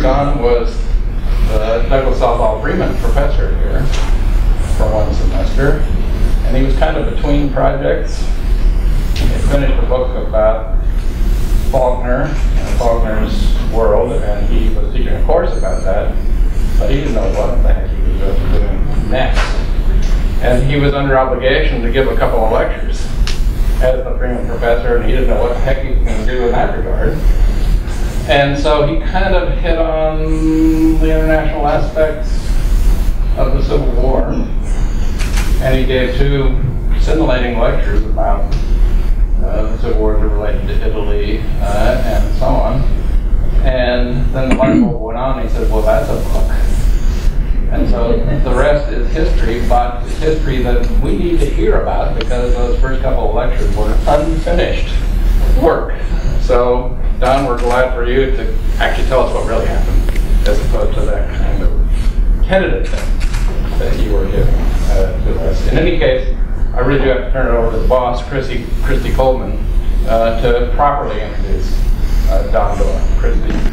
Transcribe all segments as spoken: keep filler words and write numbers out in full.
Don was the Douglas Southall Freeman Professor here for one semester, and he was kind of between projects. He finished a book about Faulkner and Faulkner's world, and he was teaching a course about that, but he didn't know what the heck he was doing next. And he was under obligation to give a couple of lectures as the Freeman Professor, and he didn't know what the heck he was going to do in that regard. And so he kind of hit on the international aspects of the Civil War, and he gave two scintillating lectures about uh, the Civil War related to Italy uh, and so on. And then the light bulb went on, and he said, well, that's a book. And so the rest is history, but it's history that we need to hear about because those first couple of lectures were unfinished work. So, Don, we're glad for you to actually tell us what really happened, as opposed to that kind of tentative thing that you were giving uh, to us. In any case, I really do have to turn it over to the boss, Chrissy, Christy Coleman, uh, to properly introduce uh, Don Doyle. Christy.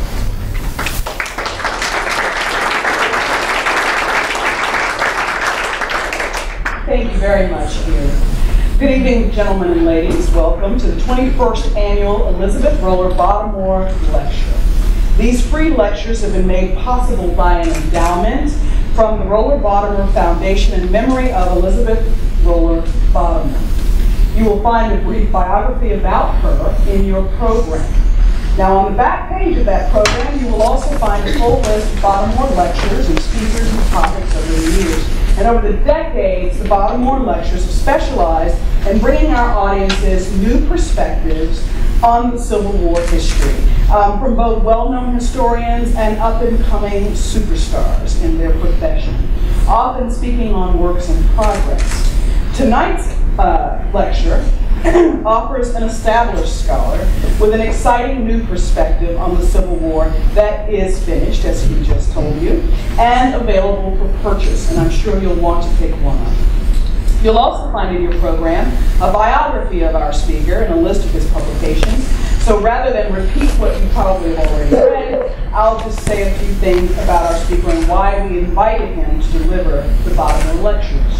Thank you very much, Hugh. Good evening, gentlemen and ladies. Welcome to the twenty-first Annual Elizabeth Roller Bottimore Lecture. These free lectures have been made possible by an endowment from the Roller Bottimore Foundation in memory of Elizabeth Roller Bottimore. You will find a brief biography about her in your program. Now, on the back page of that program, you will also find a full list of Bottimore lectures and speakers and topics over the years. And over the decades, the Bottimore lectures have specialized in bringing our audiences new perspectives on the Civil War history, um, from both well-known historians and up-and-coming superstars in their profession, often speaking on works in progress. Tonight's uh, lecture offers an established scholar with an exciting new perspective on the Civil War that is finished, as he just told you, and available for purchase, and I'm sure you'll want to pick one up. You'll also find in your program a biography of our speaker and a list of his publications, so rather than repeat what you probably have already read, I'll just say a few things about our speaker and why we invited him to deliver the Bottimore lectures.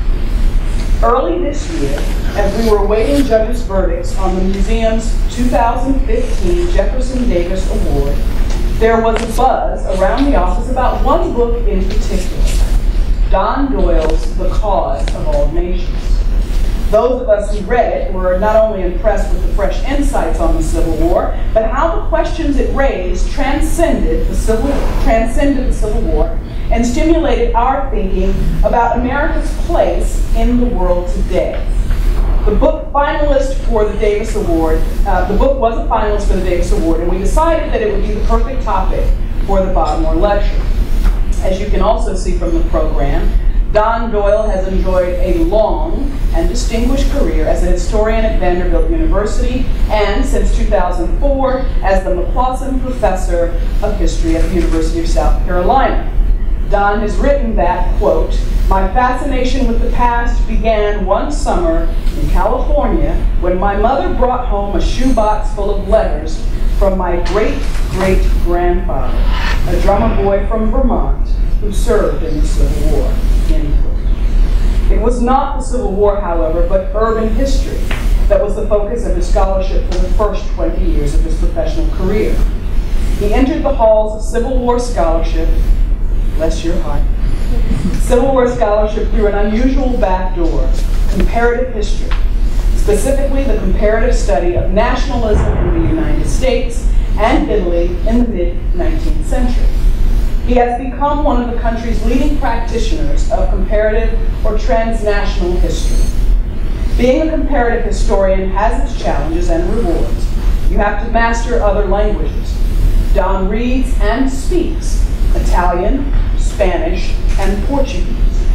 Early this year, as we were awaiting judges' verdicts on the museum's two thousand fifteen Jefferson Davis Award, there was a buzz around the office about one book in particular, Don Doyle's The Cause of All Nations. Those of us who read it were not only impressed with the fresh insights on the Civil War, but how the questions it raised transcended the Civil, transcended the Civil War and stimulated our thinking about America's place in the world today. The book finalist for the Davis Award, uh, the book was a finalist for the Davis Award, and we decided that it would be the perfect topic for the Bottimore lecture. As you can also see from the program, Don Doyle has enjoyed a long and distinguished career as a historian at Vanderbilt University and, since two thousand four, as the McCausland Professor of History at the University of South Carolina. Don has written that, quote, "My fascination with the past began one summer in California when my mother brought home a shoebox full of letters from my great-great-grandfather, a drummer boy from Vermont who served in the Civil War," end quote. It was not the Civil War, however, but urban history that was the focus of his scholarship for the first twenty years of his professional career. He entered the halls of Civil War scholarship, bless your heart, Civil War scholarship through an unusual back door, comparative history, specifically the comparative study of nationalism in the United States and Italy in the mid nineteenth century. He has become one of the country's leading practitioners of comparative or transnational history. Being a comparative historian has its challenges and rewards. You have to master other languages. Don reads and speaks Italian, Spanish, and Portuguese.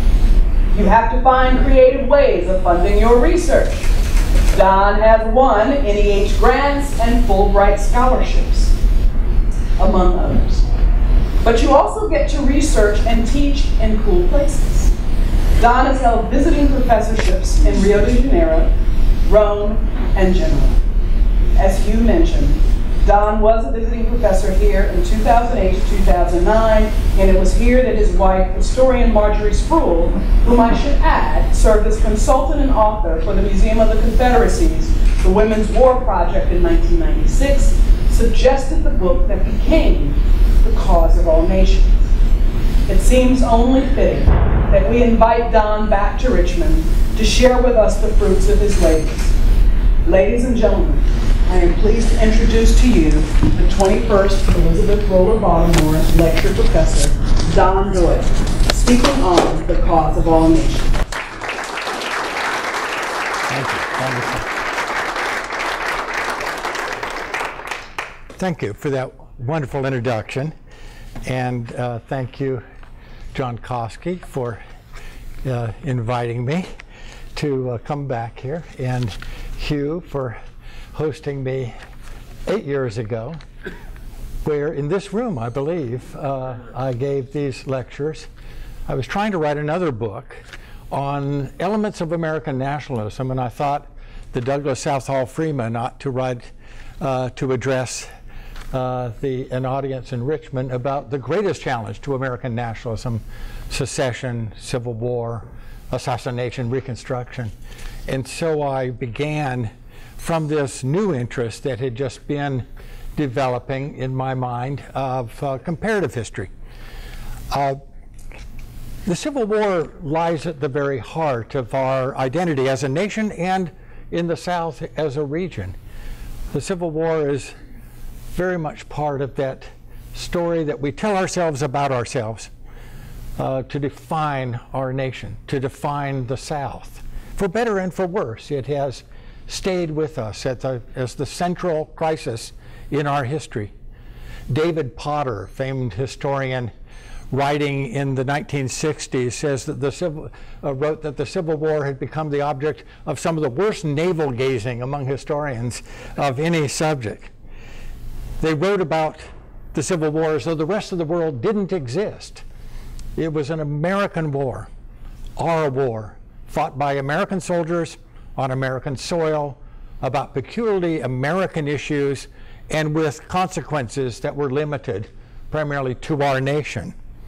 You have to find creative ways of funding your research. Don has won N E H grants and Fulbright scholarships, among others. But you also get to research and teach in cool places. Don has held visiting professorships in Rio de Janeiro, Rome, and Genoa. As Hugh mentioned, Don was a visiting professor here in two thousand eight to two thousand nine, and it was here that his wife, historian Marjorie Sproul, whom I should add, served as consultant and author for the Museum of the Confederacies, the Women's War Project in nineteen ninety-six, suggested the book that became The Cause of All Nations. It seems only fitting that we invite Don back to Richmond to share with us the fruits of his labors. Ladies and gentlemen, I am pleased to introduce to you the twenty-first Elizabeth Roller Bottimore Lecture Professor, Don Doyle, speaking on The Cause of All Nations. Thank you. Wonderful. Thank you for that wonderful introduction. And uh, thank you, John Koski, for uh, inviting me to uh, come back here, and Hugh for hosting me eight years ago, where in this room, I believe, uh, I gave these lectures. I was trying to write another book on elements of American nationalism, and I thought the Douglas Southall Freeman ought to write, uh, to address uh, the, an audience in Richmond about the greatest challenge to American nationalism: secession, Civil War, assassination, Reconstruction. And so I began from this new interest that had just been developing in my mind of uh, comparative history. Uh, the Civil War lies at the very heart of our identity as a nation and in the South as a region. The Civil War is very much part of that story that we tell ourselves about ourselves, uh, to define our nation, to define the South. For better and for worse, it has stayed with us at the, as the central crisis in our history. David Potter, famed historian, writing in the nineteen sixties, says that the civil, uh, wrote that the Civil War had become the object of some of the worst navel-gazing among historians of any subject. They wrote about the Civil War as though the rest of the world didn't exist. It was an American war, our war, fought by American soldiers on American soil, about peculiarly American issues, and with consequences that were limited primarily to our nation.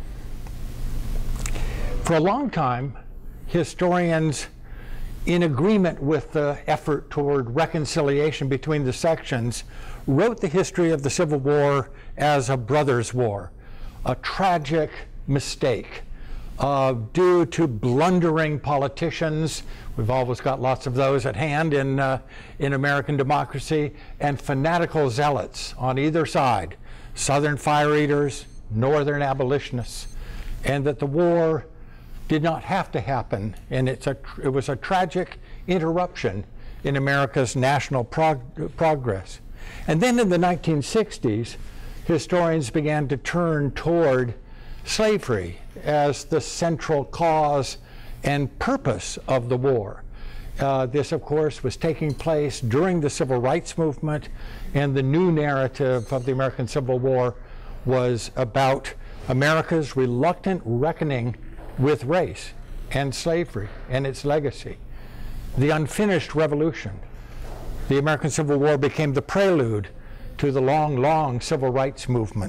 For a long time, historians, in agreement with the effort toward reconciliation between the sections, wrote the history of the Civil War as a brothers' war, a tragic mistake uh, due to blundering politicians. We've always got lots of those at hand in, uh, in American democracy, and fanatical zealots on either side, Southern fire eaters, Northern abolitionists, and that the war did not have to happen, and it's a, it was a tragic interruption in America's national prog progress. And then in the nineteen sixties, historians began to turn toward slavery as the central cause and purpose of the war. Uh, this, of course, was taking place during the Civil Rights Movement, and the new narrative of the American Civil War was about America's reluctant reckoning with race and slavery and its legacy. The unfinished revolution. The American Civil War became the prelude to the long, long civil rights movement.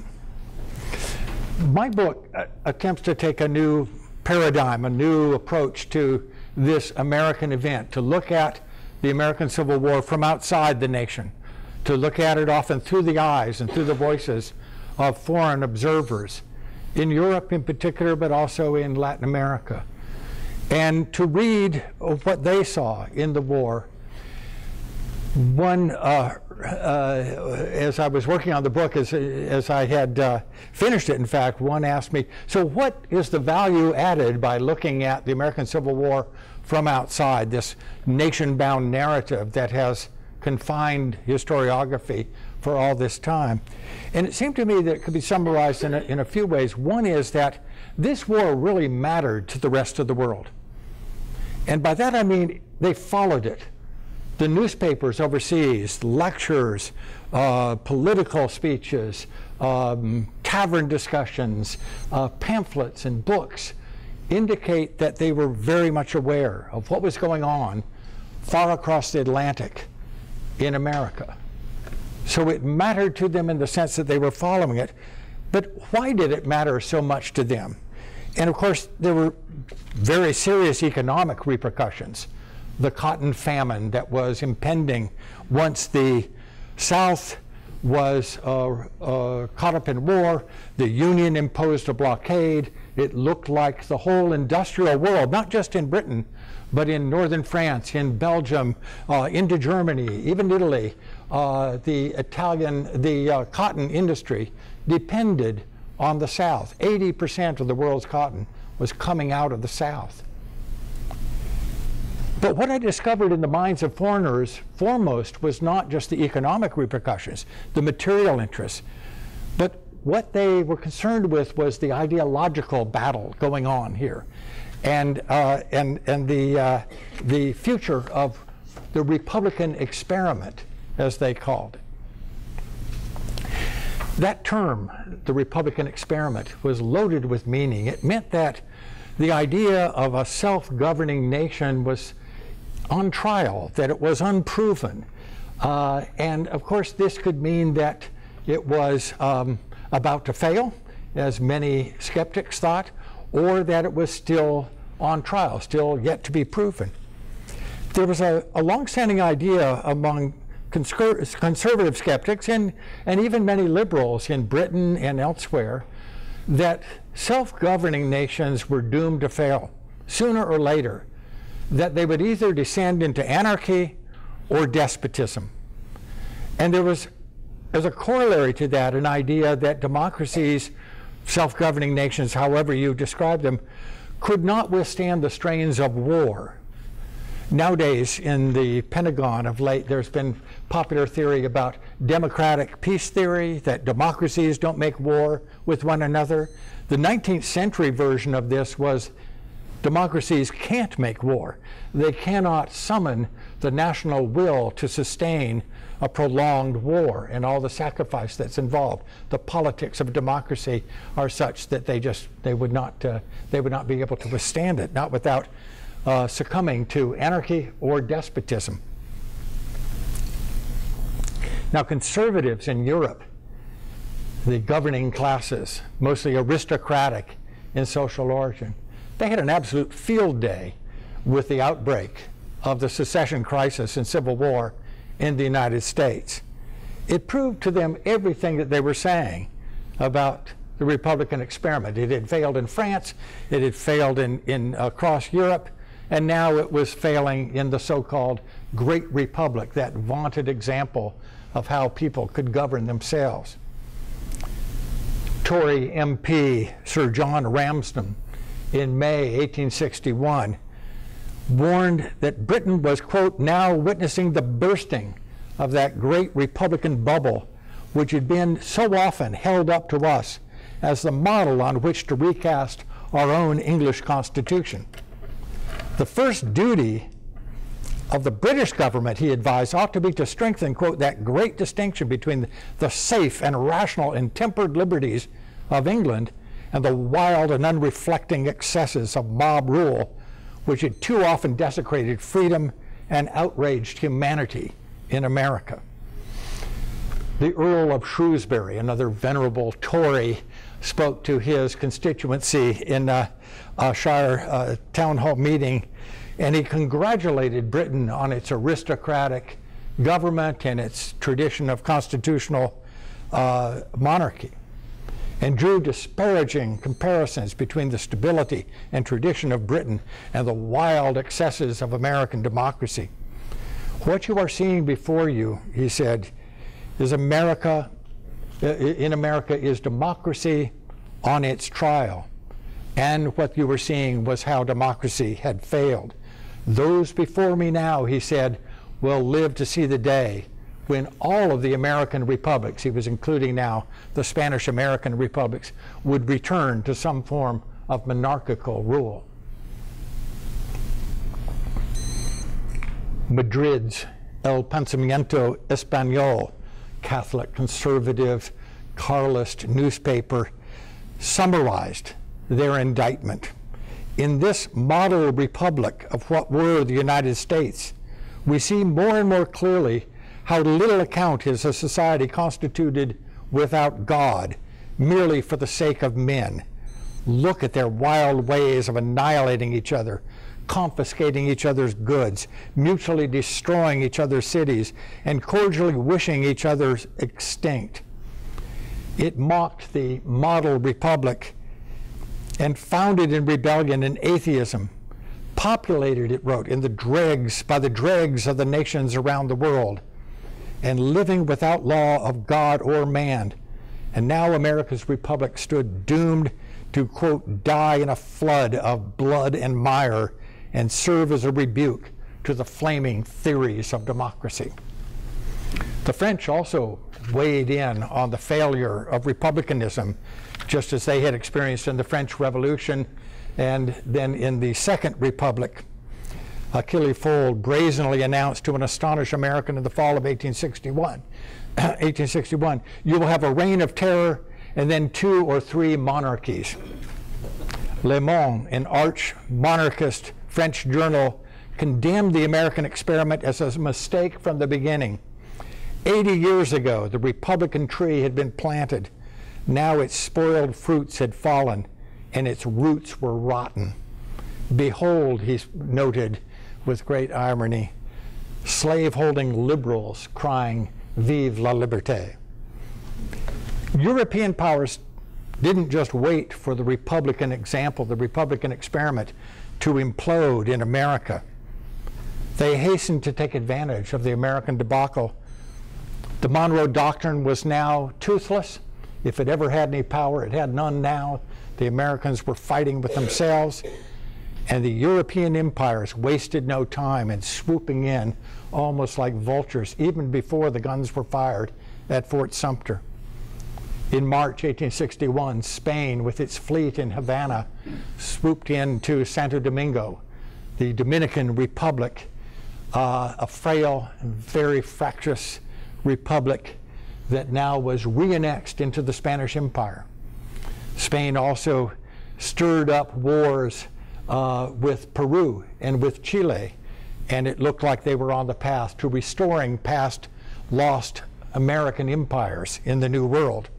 My book uh, attempts to take a new paradigm, a new approach to this American event, to look at the American Civil War from outside the nation, to look at it often through the eyes and through the voices of foreign observers, in Europe in particular, but also in Latin America, and to read what they saw in the war. One, uh, uh, as I was working on the book, as, as I had uh, finished it, in fact, one asked me, so what is the value added by looking at the American Civil War from outside, this nation-bound narrative that has confined historiography for all this time? And it seemed to me that it could be summarized in a, in a few ways. One is that this war really mattered to the rest of the world. And by that I mean they followed it. The newspapers overseas, lectures, uh, political speeches, um, tavern discussions, uh, pamphlets and books indicate that they were very much aware of what was going on far across the Atlantic in America. So it mattered to them in the sense that they were following it. But why did it matter so much to them? And of course, there were very serious economic repercussions. The cotton famine that was impending once the South was uh, uh, caught up in war. The Union imposed a blockade. It looked like the whole industrial world, not just in Britain, but in northern France, in Belgium, uh, into Germany, even Italy, uh, the Italian, the uh, cotton industry depended on the South. eighty percent of the world's cotton was coming out of the South. But what I discovered in the minds of foreigners, foremost, was not just the economic repercussions, the material interests, but what they were concerned with was the ideological battle going on here, and uh, and and the uh, the future of the Republican experiment, as they called it. That term, the Republican experiment, was loaded with meaning. It meant that the idea of a self-governing nation was on trial, that it was unproven. Uh, and of course, this could mean that it was um, about to fail, as many skeptics thought, or that it was still on trial, still yet to be proven. There was a, a long-standing idea among conservative skeptics and, and even many liberals in Britain and elsewhere that self-governing nations were doomed to fail sooner or later, that they would either descend into anarchy or despotism. And there was, as a corollary to that, an idea that democracies, self-governing nations, however you describe them, could not withstand the strains of war. Nowadays, in the Pentagon of late, there's been popular theory about democratic peace theory, that democracies don't make war with one another. The nineteenth century version of this was democracies can't make war. They cannot summon the national will to sustain a prolonged war and all the sacrifice that's involved. The politics of democracy are such that they just they would not uh, they would not be able to withstand it, not without uh, succumbing to anarchy or despotism. Now, conservatives in Europe, the governing classes, mostly aristocratic in social origin, they had an absolute field day with the outbreak of the secession crisis and Civil War in the United States. It proved to them everything that they were saying about the Republican experiment. It had failed in France, it had failed in, in across Europe, and now it was failing in the so-called Great Republic, that vaunted example of how people could govern themselves. Tory M P Sir John Ramsden in May eighteen sixty-one warned that Britain was, quote, now witnessing the bursting of that great Republican bubble which had been so often held up to us as the model on which to recast our own English Constitution. The first duty of the British government, he advised, ought to be to strengthen, quote, that great distinction between the safe and rational and tempered liberties of England and the wild and unreflecting excesses of mob rule, which had too often desecrated freedom and outraged humanity in America. The Earl of Shrewsbury, another venerable Tory, spoke to his constituency in a, a Shire uh, town hall meeting, and he congratulated Britain on its aristocratic government and its tradition of constitutional uh, monarchy, and drew disparaging comparisons between the stability and tradition of Britain and the wild excesses of American democracy. What you are seeing before you, he said, is America, in America is democracy on its trial. And what you were seeing was how democracy had failed. Those before me now, he said, will live to see the day when all of the American republics, he was including now the Spanish-American republics, would return to some form of monarchical rule. Madrid's El Pensamiento Español, Catholic conservative Carlist newspaper, summarized their indictment. In this model republic of what were the United States, we see more and more clearly how little account is a society constituted without God, merely for the sake of men. Look at their wild ways of annihilating each other, confiscating each other's goods, mutually destroying each other's cities, and cordially wishing each other extinct. It mocked the model republic and founded in rebellion and atheism, populated, it wrote, in the dregs, by the dregs of the nations around the world, and living without law of God or man. And now America's republic stood doomed to, quote, die in a flood of blood and mire and serve as a rebuke to the flaming theories of democracy. The French also weighed in on the failure of republicanism, just as they had experienced in the French Revolution and then in the Second Republic. Achille Fold brazenly announced to an astonished American in the fall of eighteen sixty-one, eighteen sixty-one, you will have a reign of terror and then two or three monarchies. Le Monde, an arch-monarchist French journal, condemned the American experiment as a mistake from the beginning. eighty years ago, the Republican tree had been planted. Now its spoiled fruits had fallen, and its roots were rotten. Behold, he noted with great irony, slave-holding liberals crying, "Vive la liberté." European powers didn't just wait for the Republican example, the Republican experiment, to implode in America. They hastened to take advantage of the American debacle. The Monroe Doctrine was now toothless. If it ever had any power, it had none now. The Americans were fighting with themselves, and the European empires wasted no time in swooping in almost like vultures, even before the guns were fired at Fort Sumter. In March eighteen sixty-one, Spain, with its fleet in Havana, swooped into Santo Domingo, the Dominican Republic, uh, a frail and very fractious republic that now was re-annexed into the Spanish Empire. Spain also stirred up wars uh, with Peru and with Chile, and it looked like they were on the path to restoring past lost American empires in the New World.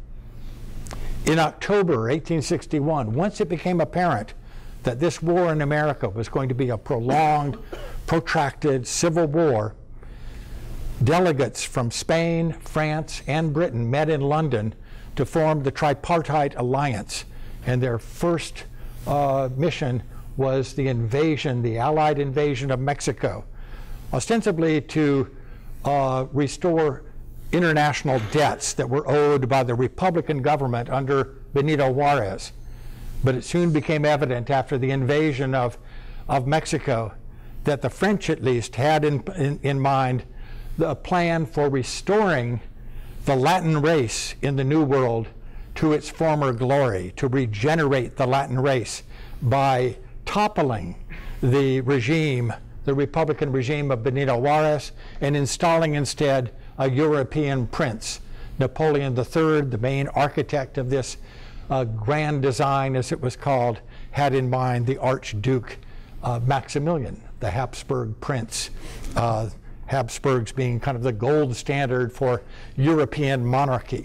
In October eighteen sixty-one, once it became apparent that this war in America was going to be a prolonged, protracted civil war, delegates from Spain, France, and Britain met in London to form the Tripartite Alliance, and their first uh, mission was the invasion, the Allied invasion of Mexico, ostensibly to uh, restore international debts that were owed by the Republican government under Benito Juarez. But it soon became evident after the invasion of, of Mexico that the French, at least, had in, in, in mind the plan for restoring the Latin race in the New World to its former glory, to regenerate the Latin race by toppling the regime, the Republican regime of Benito Juarez, and installing instead a European prince. Napoleon the Third, the main architect of this uh, grand design, as it was called, had in mind the Archduke uh, Maximilian, the Habsburg prince. Uh, Habsburgs being kind of the gold standard for European monarchy.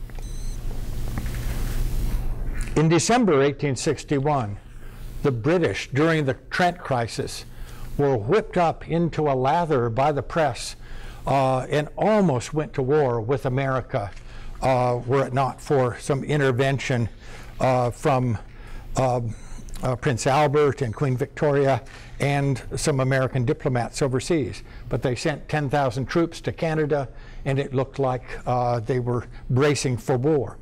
In December eighteen sixty-one, the British, during the Trent crisis, were whipped up into a lather by the press uh, and almost went to war with America, uh, were it not for some intervention uh, from uh, uh, Prince Albert and Queen Victoria and some American diplomats overseas. But they sent ten thousand troops to Canada, and it looked like uh, they were bracing for war.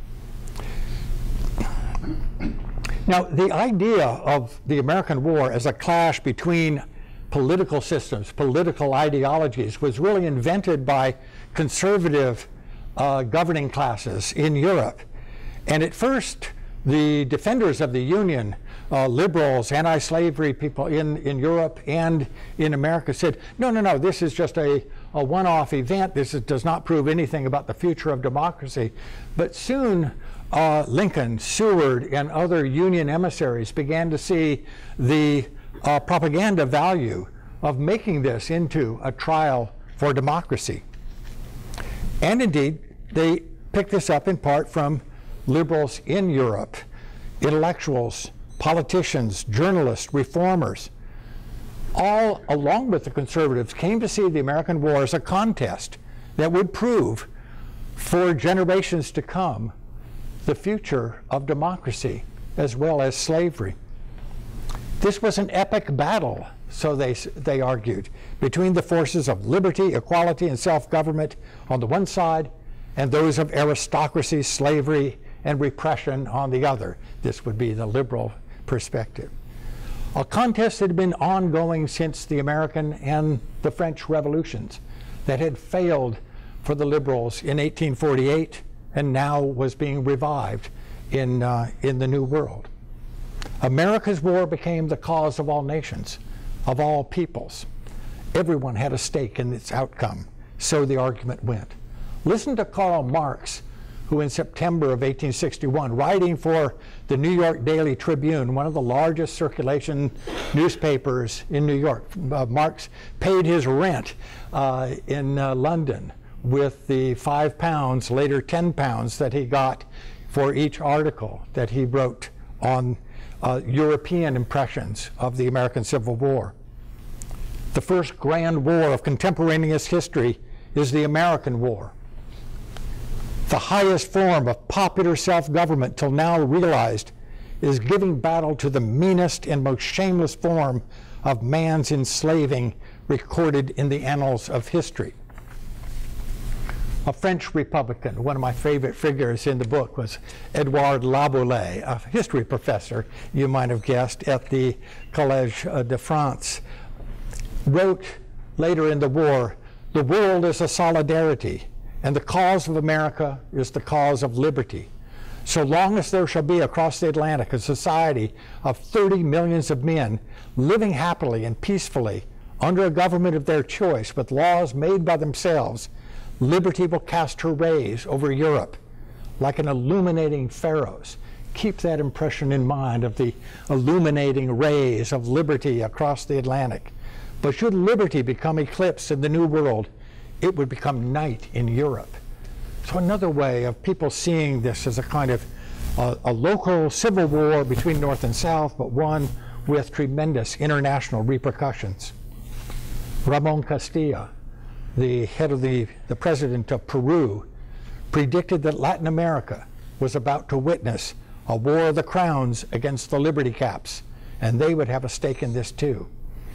Now, the idea of the American war as a clash between political systems, political ideologies, was really invented by conservative uh, governing classes in Europe. And at first, the defenders of the Union, uh, liberals, anti-slavery people in, in Europe and in America said, no, no, no, this is just a, a one-off event. This is, does not prove anything about the future of democracy. But soon, uh, Lincoln, Seward, and other Union emissaries began to see the uh, propaganda value of making this into a trial for democracy. And indeed, they picked this up in part from liberals in Europe, intellectuals, politicians, journalists, reformers, all along with the conservatives came to see the American war as a contest that would prove for generations to come the future of democracy as well as slavery. This was an epic battle, so they, they argued, between the forces of liberty, equality, and self-government on the one side, and those of aristocracy, slavery, and repression on the other. This would be the liberal perspective. A contest that had been ongoing since the American and the French revolutions, that had failed for the liberals in eighteen forty-eight and now was being revived in, uh, in the New World. America's war became the cause of all nations, of all peoples. Everyone had a stake in its outcome, so the argument went. Listen to Karl Marx, who in September of eighteen sixty-one, writing for the New York Daily Tribune, one of the largest circulation newspapers in New York. Uh, Marx paid his rent uh, in uh, London with the five pounds, later ten pounds, that he got for each article that he wrote on uh, European impressions of the American Civil War. The first grand war of contemporaneous history is the American War. The highest form of popular self-government till now realized is giving battle to the meanest and most shameless form of man's enslaving recorded in the annals of history. A French Republican, one of my favorite figures in the book, was Edouard Laboulaye, a history professor, you might have guessed, at the Collège de France, wrote later in the war, "The world is a solidarity, and the cause of America is the cause of liberty. So long as there shall be across the Atlantic a society of thirty millions of men living happily and peacefully under a government of their choice with laws made by themselves, liberty will cast her rays over Europe like an illuminating pharos." Keep that impression in mind of the illuminating rays of liberty across the Atlantic. But should liberty become eclipsed in the New World, it would become night in Europe. So another way of people seeing this as a kind of uh, a local civil war between North and South, but one with tremendous international repercussions. Ramon Castilla, the head of the, the president of Peru, predicted that Latin America was about to witness a war of the crowns against the liberty caps, and they would have a stake in this too.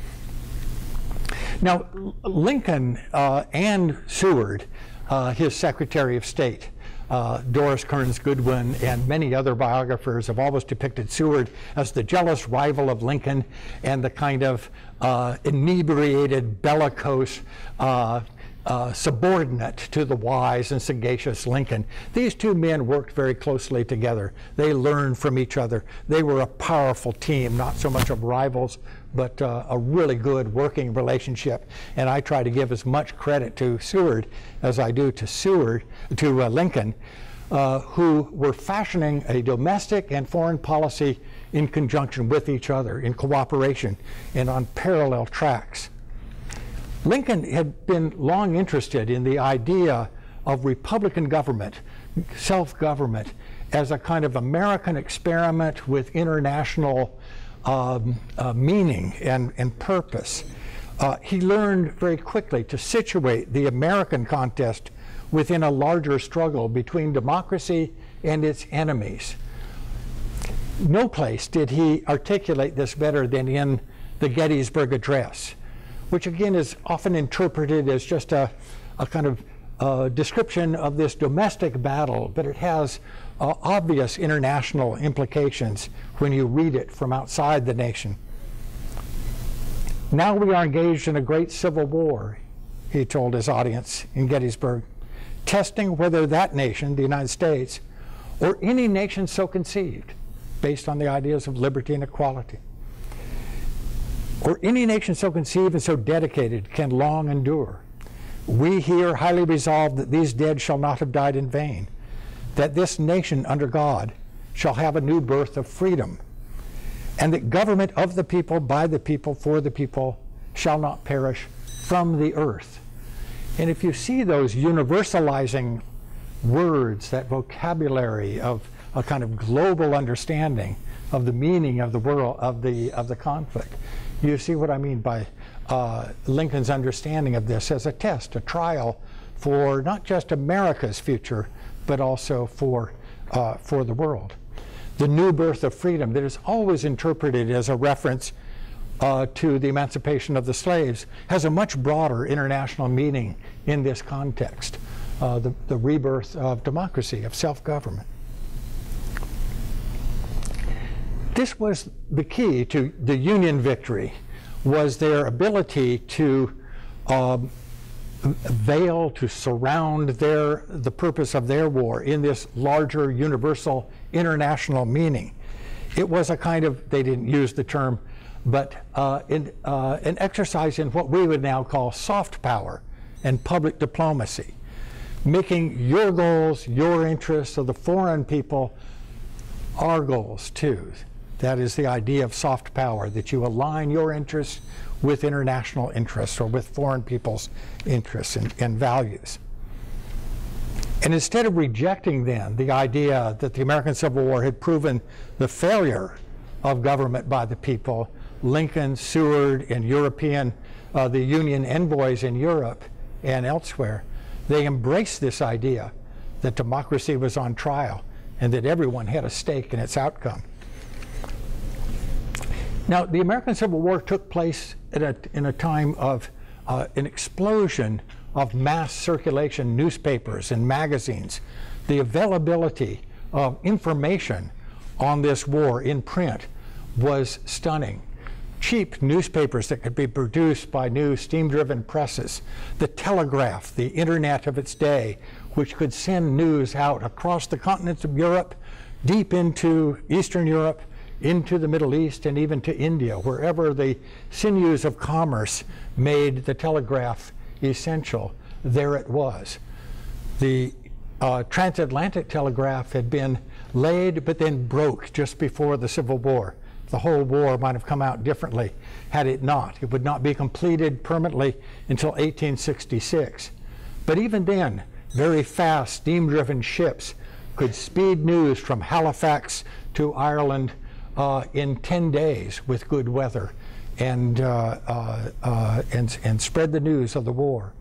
Now, Lincoln uh, and Seward, uh, his Secretary of State, uh, Doris Kearns Goodwin, and many other biographers have always depicted Seward as the jealous rival of Lincoln and the kind of uh, inebriated, bellicose, uh, uh, subordinate to the wise and sagacious Lincoln. These two men worked very closely together. They learned from each other. They were a powerful team, not so much of rivals, but uh, a really good working relationship. And I try to give as much credit to Seward as I do to Seward, to uh, Lincoln, uh, who were fashioning a domestic and foreign policy in conjunction with each other, in cooperation, and on parallel tracks. Lincoln had been long interested in the idea of Republican government, self-government, as a kind of American experiment with international Um, uh, meaning and, and purpose. Uh, he learned very quickly to situate the American contest within a larger struggle between democracy and its enemies. No place did he articulate this better than in the Gettysburg Address, which again is often interpreted as just a, a kind of uh, description of this domestic battle, but it has Uh, obvious international implications when you read it from outside the nation. "Now we are engaged in a great civil war," he told his audience in Gettysburg, "testing whether that nation, the United States, or any nation so conceived, based on the ideas of liberty and equality, or any nation so conceived and so dedicated can long endure. We here highly resolve that these dead shall not have died in vain, that this nation under God shall have a new birth of freedom, and that government of the people, by the people, for the people, shall not perish from the earth." And if you see those universalizing words, that vocabulary of a kind of global understanding of the meaning of the world, of the, of the conflict, you see what I mean by uh, Lincoln's understanding of this as a test, a trial for not just America's future, but also for, uh, for the world. The new birth of freedom that is always interpreted as a reference uh, to the emancipation of the slaves has a much broader international meaning in this context, uh, the, the rebirth of democracy, of self-government. This was the key to the Union victory, was their ability to um, veil, to surround their, the purpose of their war in this larger universal international meaning. It was a kind of, they didn't use the term, but uh, in, uh, an exercise in what we would now call soft power and public diplomacy, making your goals, your interests of the foreign people, our goals too. That is the idea of soft power, that you align your interests with international interests or with foreign people's interests and, and values. And instead of rejecting then the idea that the American Civil War had proven the failure of government by the people, Lincoln, Seward, and European, uh, the Union envoys in Europe and elsewhere, they embraced this idea that democracy was on trial and that everyone had a stake in its outcome. Now, the American Civil War took place at a, in a time of uh, an explosion of mass circulation newspapers and magazines. The availability of information on this war in print was stunning. Cheap newspapers that could be produced by new steam-driven presses, the telegraph, the internet of its day, which could send news out across the continents of Europe, deep into Eastern Europe, into the Middle East, and even to India, wherever the sinews of commerce made the telegraph essential, there it was. The uh, transatlantic telegraph had been laid, but then broke just before the Civil War. The whole war might have come out differently had it not. It would not be completed permanently until eighteen sixty-six. But even then, very fast steam-driven ships could speed news from Halifax to Ireland uh, in ten days with good weather and, uh, uh, uh, and, and spread the news of the war.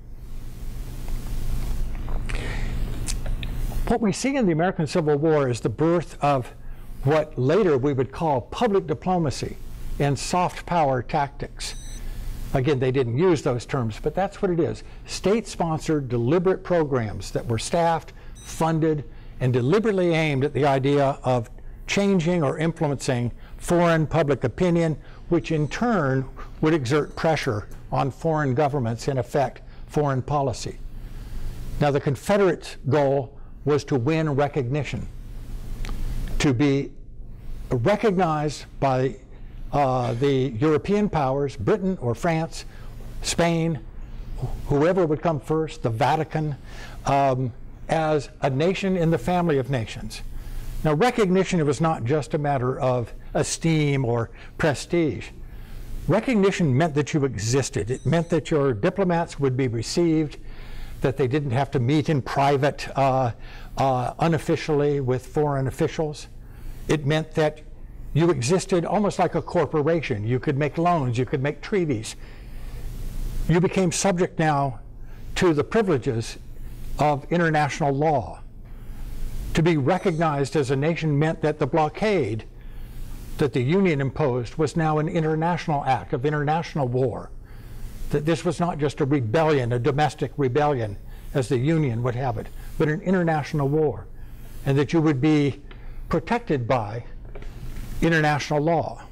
What we see in the American Civil War is the birth of what later we would call public diplomacy and soft power tactics. Again, they didn't use those terms, but that's what it is. State-sponsored, deliberate programs that were staffed, funded, and deliberately aimed at the idea of changing or influencing foreign public opinion, which in turn would exert pressure on foreign governments and affect foreign policy. Now, the Confederate goal was to win recognition, to be recognized by uh, the European powers, Britain or France, Spain, whoever would come first, the Vatican, um, as a nation in the family of nations. Now, recognition was not just a matter of esteem or prestige. Recognition meant that you existed. It meant that your diplomats would be received, that they didn't have to meet in private, uh, uh, unofficially with foreign officials. It meant that you existed almost like a corporation. You could make loans, you could make treaties. You became subject now to the privileges of international law. To be recognized as a nation meant that the blockade that the Union imposed was now an international act of international war. That this was not just a rebellion, a domestic rebellion, as the Union would have it, but an international war, and that you would be protected by international law.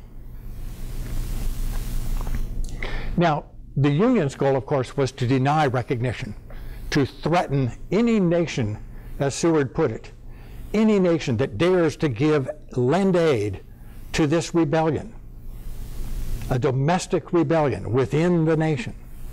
Now, the Union's goal, of course, was to deny recognition, to threaten any nation, as Seward put it, any nation that dares to give, lend aid to this rebellion, a domestic rebellion within the nation,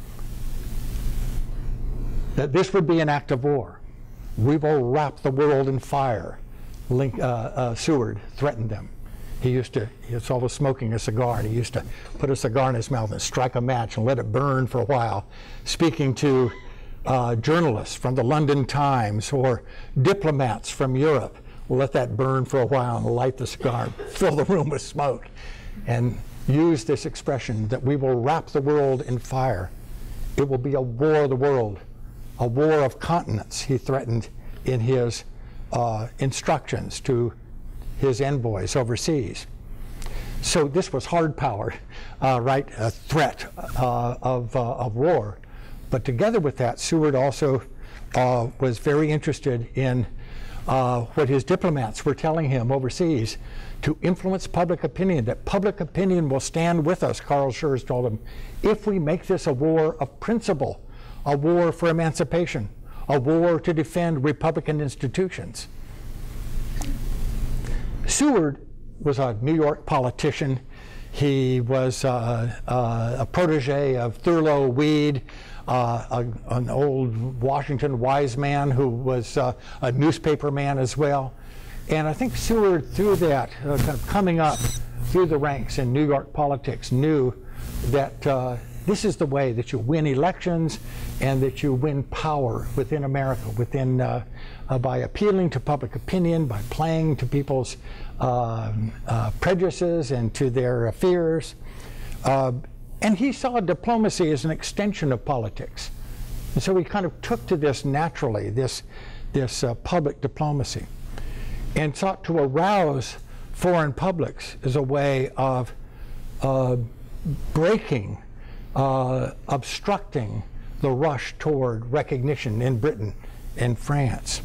that this would be an act of war. We will wrap the world in fire, Link, uh, uh, Seward threatened them. He used to, he was always smoking a cigar, and he used to put a cigar in his mouth and strike a match and let it burn for a while, speaking to uh, journalists from the London Times or diplomats from Europe. We'll let that burn for a while and light the cigar, fill the room with smoke, and use this expression that we will wrap the world in fire. It will be a war of the world, a war of continents, he threatened in his uh, instructions to his envoys overseas. So this was hard power, uh, right? A threat uh, of, uh, of war. But together with that, Seward also uh, was very interested in uh, what his diplomats were telling him overseas to influence public opinion, that public opinion will stand with us, Carl Schurz told him, if we make this a war of principle, a war for emancipation, a war to defend Republican institutions. Seward was a New York politician. He was uh, uh, a protege of Thurlow Weed, uh, a, an old Washington wise man who was uh, a newspaper man as well. And I think Seward, through that, uh, kind of coming up through the ranks in New York politics, knew that uh, this is the way that you win elections and that you win power within America, within uh, uh, by appealing to public opinion, by playing to people's uh, uh, prejudices and to their uh, fears. Uh, and he saw diplomacy as an extension of politics. And so he kind of took to this naturally, this, this uh, public diplomacy, and sought to arouse foreign publics as a way of uh, breaking, uh, obstructing the rush toward recognition in Britain and France.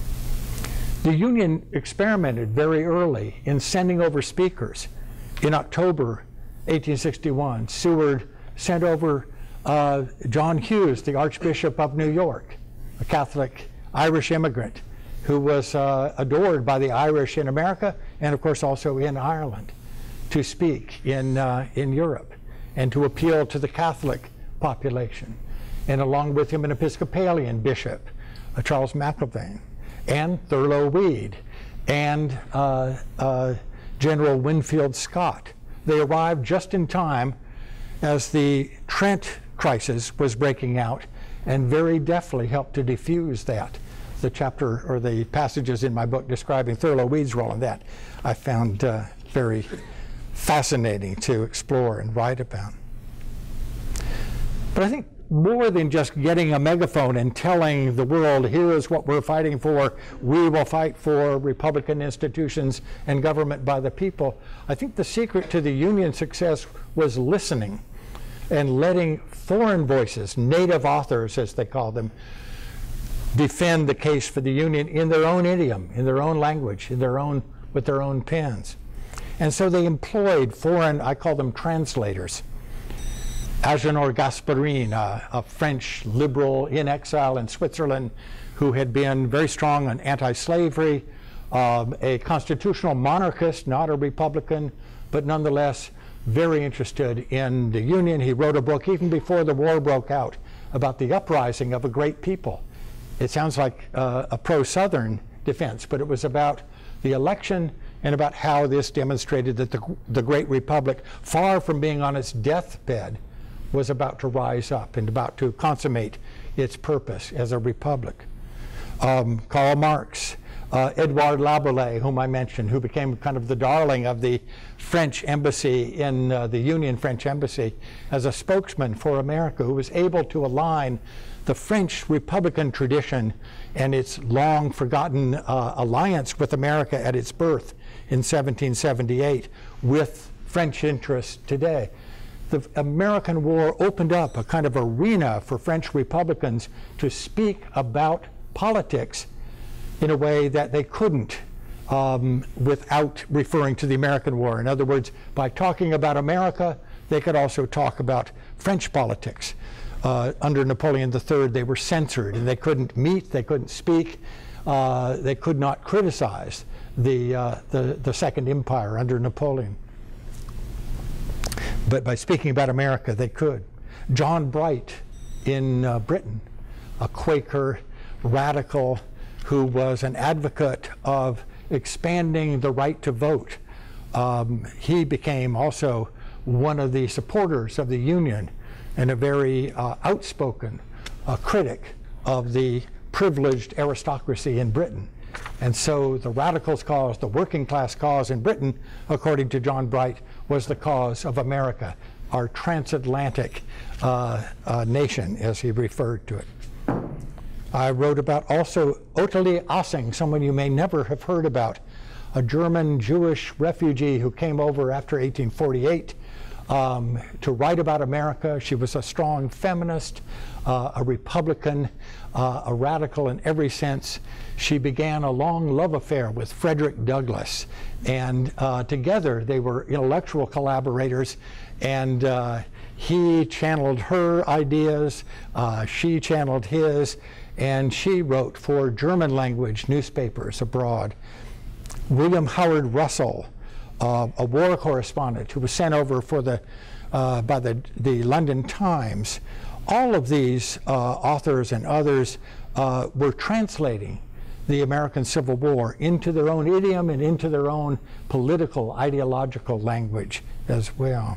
The Union experimented very early in sending over speakers. In October eighteen sixty-one, Seward sent over uh, John Hughes, the Archbishop of New York, a Catholic Irish immigrant who was uh, adored by the Irish in America and, of course, also in Ireland, to speak in, uh, in Europe and to appeal to the Catholic population. And along with him, an Episcopalian bishop, uh, Charles McIlvaine, and Thurlow Weed, and uh, uh, General Winfield Scott. They arrived just in time as the Trent crisis was breaking out and very deftly helped to defuse that. The chapter or the passages in my book describing Thurlow Weed's role in that I found uh, very fascinating to explore and write about. But I think more than just getting a megaphone and telling the world, here is what we're fighting for, we will fight for Republican institutions and government by the people, I think the secret to the Union success was listening and letting foreign voices, native authors as they call them, defend the case for the Union in their own idiom, in their own language, in their own, with their own pens. And so they employed foreign, I call them translators. Agénor Gasparin, uh, a French liberal in exile in Switzerland who had been very strong on anti-slavery, um, a constitutional monarchist, not a Republican, but nonetheless very interested in the Union. He wrote a book even before the war broke out about the uprising of a great people. It sounds like uh, a pro-Southern defense, but it was about the election and about how this demonstrated that the, the Great Republic, far from being on its deathbed, was about to rise up and about to consummate its purpose as a republic. Um, Karl Marx, uh, Edouard Laboulaye, whom I mentioned, who became kind of the darling of the French embassy in uh, the Union French embassy as a spokesman for America, who was able to align the French Republican tradition and its long forgotten uh, alliance with America at its birth in seventeen seventy-eight with French interests today. The American War opened up a kind of arena for French Republicans to speak about politics in a way that they couldn't um, without referring to the American War. In other words, by talking about America, they could also talk about French politics. Uh, under Napoleon the Third, they were censored, and they couldn't meet, they couldn't speak, uh, they could not criticize the, uh, the, the Second Empire under Napoleon. But by speaking about America, they could. John Bright in uh, Britain, a Quaker radical who was an advocate of expanding the right to vote. Um, he became also one of the supporters of the Union and a very uh, outspoken uh, critic of the privileged aristocracy in Britain. And so the radicals' cause, the working class cause in Britain, according to John Bright, was the cause of America, our transatlantic uh, uh, nation, as he referred to it. I wrote about also Ottilie Assing, someone you may never have heard about, a German Jewish refugee who came over after eighteen forty-eight um, to write about America. She was a strong feminist, uh, a Republican, uh, a radical in every sense. She began a long love affair with Frederick Douglass, and uh, together they were intellectual collaborators, and uh, he channeled her ideas, uh, she channeled his, and she wrote for German language newspapers abroad. William Howard Russell, uh, a war correspondent who was sent over for the, uh, by the, the London Times. All of these uh, authors and others uh, were translating the American Civil War into their own idiom and into their own political, ideological language as well.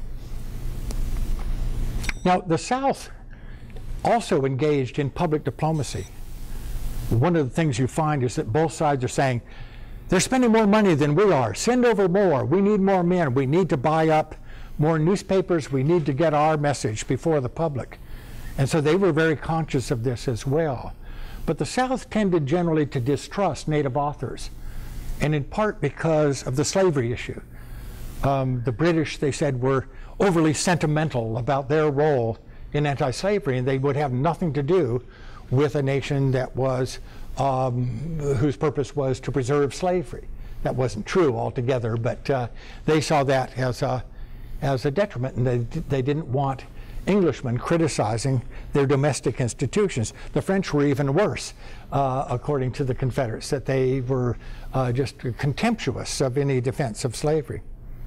Now, the South also engaged in public diplomacy. One of the things you find is that both sides are saying, they're spending more money than we are. Send over more. We need more men. We need to buy up more newspapers. We need to get our message before the public. And so they were very conscious of this as well. But the South tended generally to distrust Native authors, and in part because of the slavery issue. Um, the British, they said, were overly sentimental about their role in anti-slavery, and they would have nothing to do with a nation that was, um, whose purpose was to preserve slavery. That wasn't true altogether, but uh, they saw that as a, as a detriment, and they, they didn't want Englishmen criticizing their domestic institutions. The French were even worse, uh, according to the Confederates, that they were uh, just contemptuous of any defense of slavery.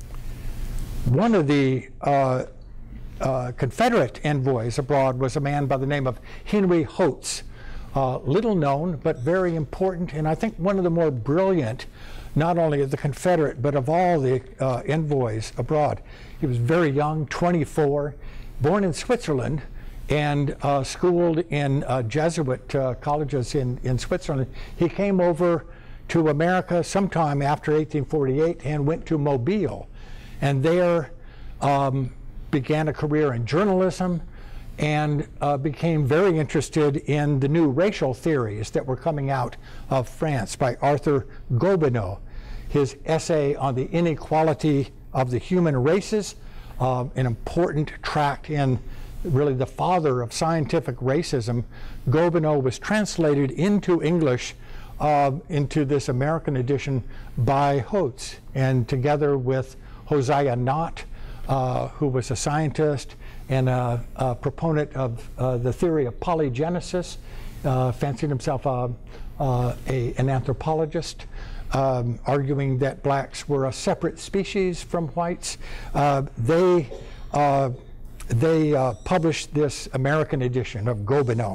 One of the uh, uh, Confederate envoys abroad was a man by the name of Henry Hoates, uh, little known but very important, and I think one of the more brilliant, not only of the Confederate, but of all the uh, envoys abroad. He was very young, twenty-four, born in Switzerland, and uh, schooled in uh, Jesuit uh, colleges in, in Switzerland. He came over to America sometime after eighteen forty-eight and went to Mobile, and there um, began a career in journalism, and uh, became very interested in the new racial theories that were coming out of France by Arthur Gobineau. His essay on the inequality of the human races, uh, an important tract in really the father of scientific racism. Gobineau was translated into English uh, into this American edition by Hoates, and together with Hosea Nott, uh, who was a scientist and a, a proponent of uh, the theory of polygenesis, uh, fancied himself uh, uh, a, an anthropologist, um, arguing that blacks were a separate species from whites. Uh, they uh, they uh, published this American edition of Gobineau.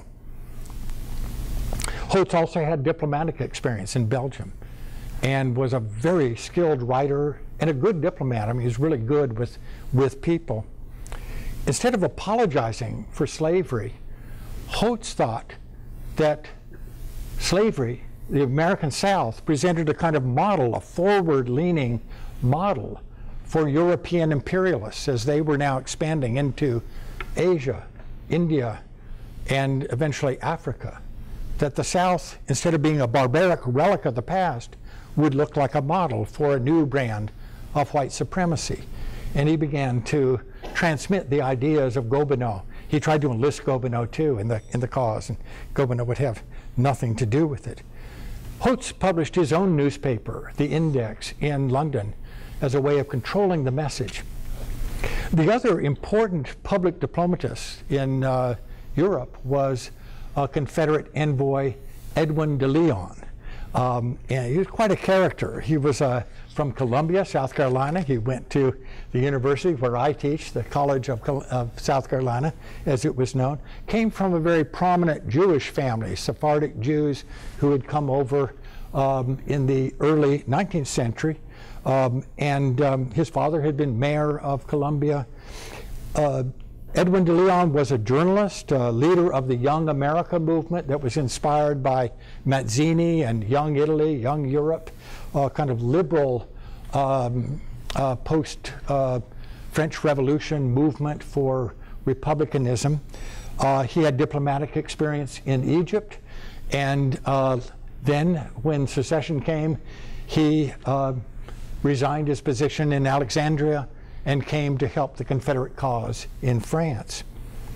Hoates also had diplomatic experience in Belgium and was a very skilled writer and a good diplomat. I mean, he was really good with, with people. Instead of apologizing for slavery, Hoates thought that slavery, the American South, presented a kind of model, a forward-leaning model for European imperialists as they were now expanding into Asia, India, and eventually Africa. That the South, instead of being a barbaric relic of the past, would look like a model for a new brand of white supremacy. And he began to transmit the ideas of Gobineau. He tried to enlist Gobineau too in the, in the cause, and Gobineau would have nothing to do with it. Hoates published his own newspaper, The Index, in London as a way of controlling the message. The other important public diplomatist in uh, Europe was uh, Confederate envoy Edwin de Leon. Um, and he was quite a character. He was uh, from Columbia, South Carolina. He went to the university where I teach, the College of, of South Carolina, as it was known. Came from a very prominent Jewish family, Sephardic Jews who had come over um, in the early nineteenth century. Um, and um, his father had been mayor of Columbia. Uh, Edwin de Leon was a journalist, uh, leader of the Young America movement that was inspired by Mazzini and Young Italy, Young Europe, uh, kind of liberal um, uh, post-French uh, Revolution movement for republicanism. Uh, he had diplomatic experience in Egypt, and uh, then when secession came, he uh, resigned his position in Alexandria and came to help the Confederate cause in France.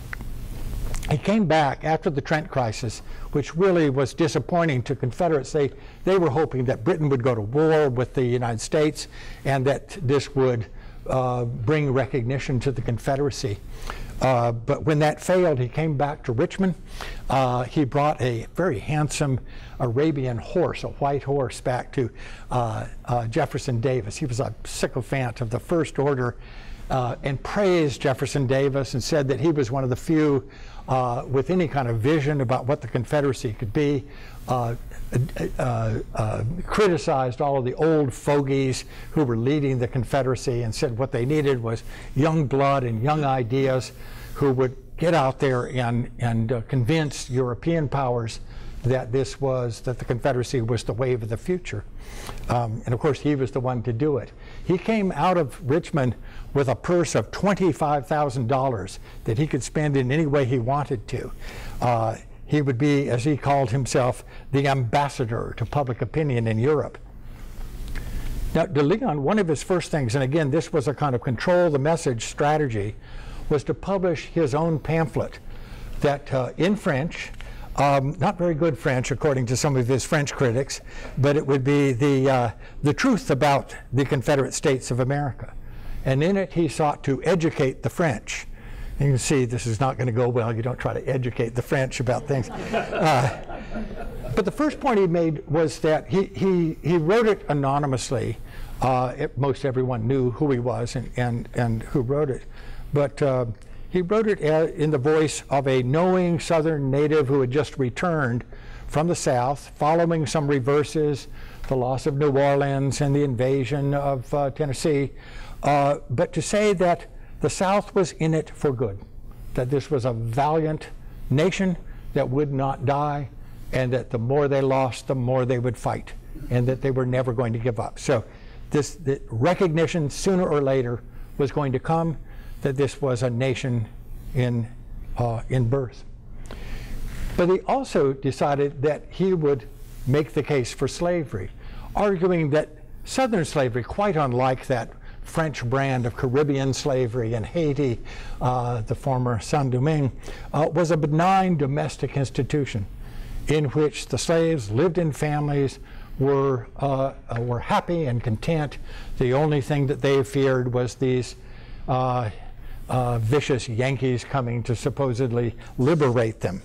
He came back after the Trent crisis, which really was disappointing to Confederates. They, they were hoping that Britain would go to war with the United States and that this would uh, bring recognition to the Confederacy. Uh, but when that failed, he came back to Richmond. Uh, he brought a very handsome Arabian horse, a white horse, back to uh, uh, Jefferson Davis. He was a sycophant of the First Order uh, and praised Jefferson Davis and said that he was one of the few uh, with any kind of vision about what the Confederacy could be. Uh, uh, uh, criticized all of the old fogies who were leading the Confederacy and said what they needed was young blood and young ideas who would get out there and, and uh, convince European powers that this was, that the Confederacy was the wave of the future. Um, and of course, he was the one to do it. He came out of Richmond with a purse of twenty-five thousand dollars that he could spend in any way he wanted to. Uh, He would be, as he called himself, the ambassador to public opinion in Europe. Now, de Leon, one of his first things, and again, this was a kind of control the message strategy, was to publish his own pamphlet that uh, in French, um, not very good French according to some of his French critics, but it would be the, uh, the truth about the Confederate States of America. And in it, he sought to educate the French. You can see this is not going to go well. You don't try to educate the French about things. Uh, but the first point he made was that he, he, he wrote it anonymously. Uh, it, most everyone knew who he was and, and, and who wrote it. But uh, he wrote it in the voice of a knowing Southern native who had just returned from the South, following some reverses, the loss of New Orleans and the invasion of uh, Tennessee. Uh, but to say that the South was in it for good, that this was a valiant nation that would not die, and that the more they lost, the more they would fight, and that they were never going to give up. So this the recognition sooner or later was going to come that this was a nation in, uh, in birth. But he also decided that he would make the case for slavery, arguing that Southern slavery, quite unlike that French brand of Caribbean slavery in Haiti, uh, the former Saint-Domingue, uh, was a benign domestic institution in which the slaves lived in families, were, uh, uh, were happy and content. The only thing that they feared was these uh, uh, vicious Yankees coming to supposedly liberate them.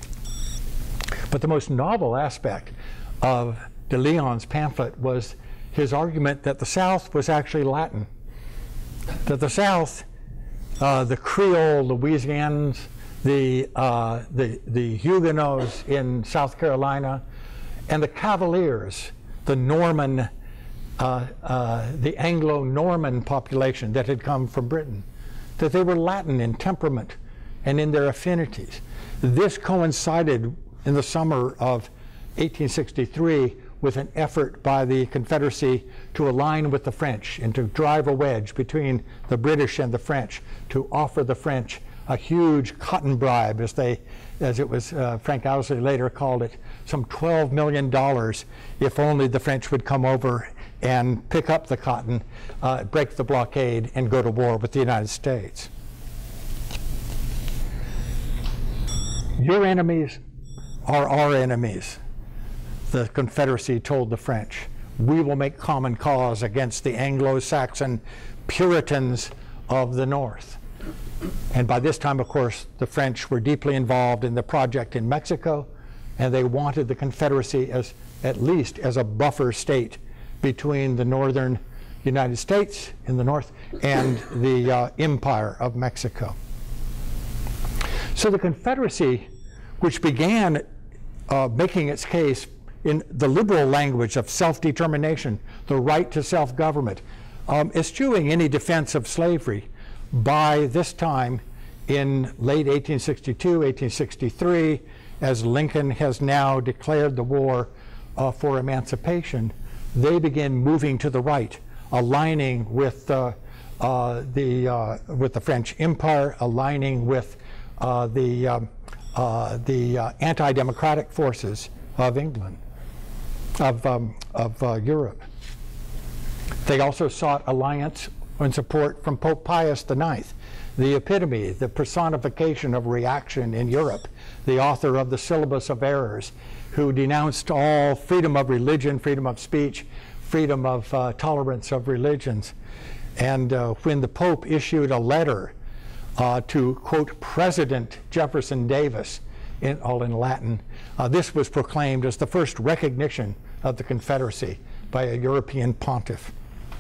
But the most novel aspect of de Leon's pamphlet was his argument that the South was actually Latin, that the South, uh, the Creole Louisianans, the, uh, the, the Huguenots in South Carolina, and the Cavaliers, the Norman, uh, uh, the Anglo-Norman population that had come from Britain, that they were Latin in temperament and in their affinities. This coincided in the summer of eighteen sixty-three with an effort by the Confederacy to align with the French and to drive a wedge between the British and the French, to offer the French a huge cotton bribe, as they, as it was, uh, Frank Owsley later called it, some twelve million dollars, if only the French would come over and pick up the cotton, uh, break the blockade, and go to war with the United States. Your enemies are our enemies, the Confederacy told the French. We will make common cause against the Anglo-Saxon Puritans of the North. And by this time, of course, the French were deeply involved in the project in Mexico, and they wanted the Confederacy as, at least as a buffer state between the northern United States in the north and the uh, Empire of Mexico. So the Confederacy, which began uh, making its case in the liberal language of self-determination, the right to self-government, um, eschewing any defense of slavery, by this time in late eighteen sixty-two, eighteen sixty-three, as Lincoln has now declared the war uh, for emancipation, they begin moving to the right, aligning with uh, uh, the uh, with the French Empire, aligning with uh, the um, uh, the uh, anti-democratic forces of England, of um, of uh, Europe. They also sought alliance and support from Pope Pius the ninth, the epitome, the personification of reaction in Europe, the author of the Syllabus of Errors, who denounced all freedom of religion, freedom of speech, freedom of uh, tolerance of religions. And uh, when the Pope issued a letter uh, to, quote, President Jefferson Davis, in, all in Latin, uh, this was proclaimed as the first recognition of the Confederacy by a European pontiff.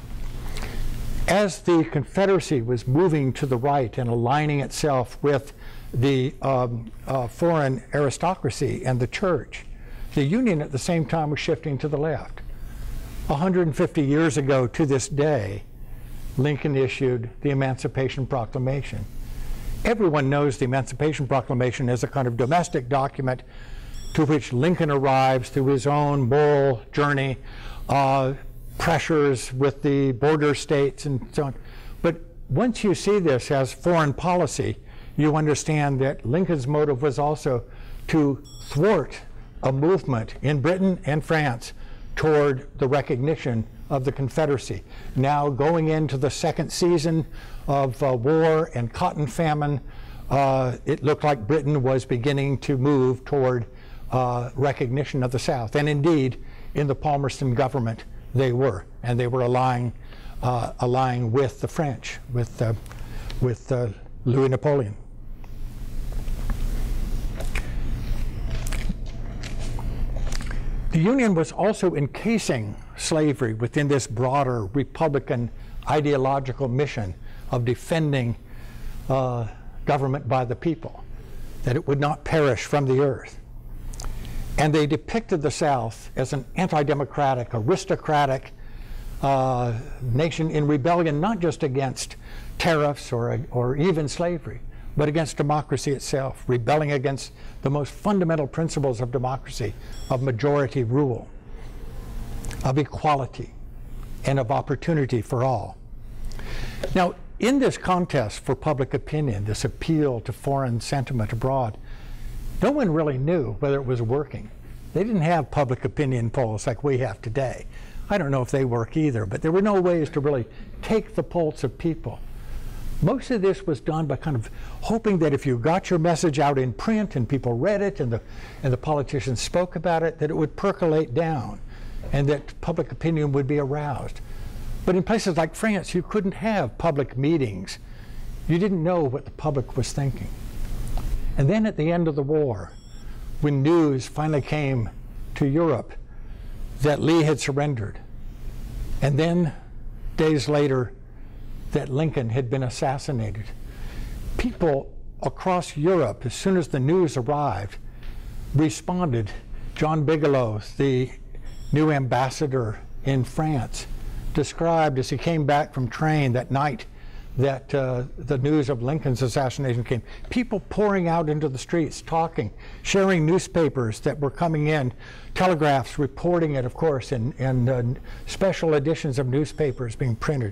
As the Confederacy was moving to the right and aligning itself with the um, uh, foreign aristocracy and the church, the Union at the same time was shifting to the left. one hundred fifty years ago to this day, Lincoln issued the Emancipation Proclamation. Everyone knows the Emancipation Proclamation as a kind of domestic document to which Lincoln arrives through his own moral journey, uh, pressures with the border states and so on. But once you see this as foreign policy, you understand that Lincoln's motive was also to thwart a movement in Britain and France toward the recognition of the Confederacy. Now going into the second season of uh, war and cotton famine, uh, it looked like Britain was beginning to move toward uh, recognition of the South. And indeed, in the Palmerston government, they were, and they were allying, uh, allying with the French, with, uh, with uh, Louis Napoleon. The Union was also encasing slavery within this broader Republican ideological mission of defending uh, government by the people, that it would not perish from the earth. And they depicted the South as an anti-democratic, aristocratic uh, nation in rebellion, not just against tariffs or, or even slavery, but against democracy itself, rebelling against the most fundamental principles of democracy, of majority rule, of equality, and of opportunity for all. Now, in this contest for public opinion, this appeal to foreign sentiment abroad, no one really knew whether it was working. They didn't have public opinion polls like we have today. I don't know if they work either, but there were no ways to really take the pulse of people. Most of this was done by kind of hoping that if you got your message out in print and people read it and the, and the politicians spoke about it, that it would percolate down and that public opinion would be aroused. But in places like France, you couldn't have public meetings. You didn't know what the public was thinking. And then at the end of the war, when news finally came to Europe that Lee had surrendered, and then days later that Lincoln had been assassinated, people across Europe, as soon as the news arrived, responded. John Bigelow, the new ambassador in France, described as he came back from train that night that uh, the news of Lincoln's assassination came, people pouring out into the streets, talking, sharing newspapers that were coming in, telegraphs reporting it, of course, and, and uh, special editions of newspapers being printed.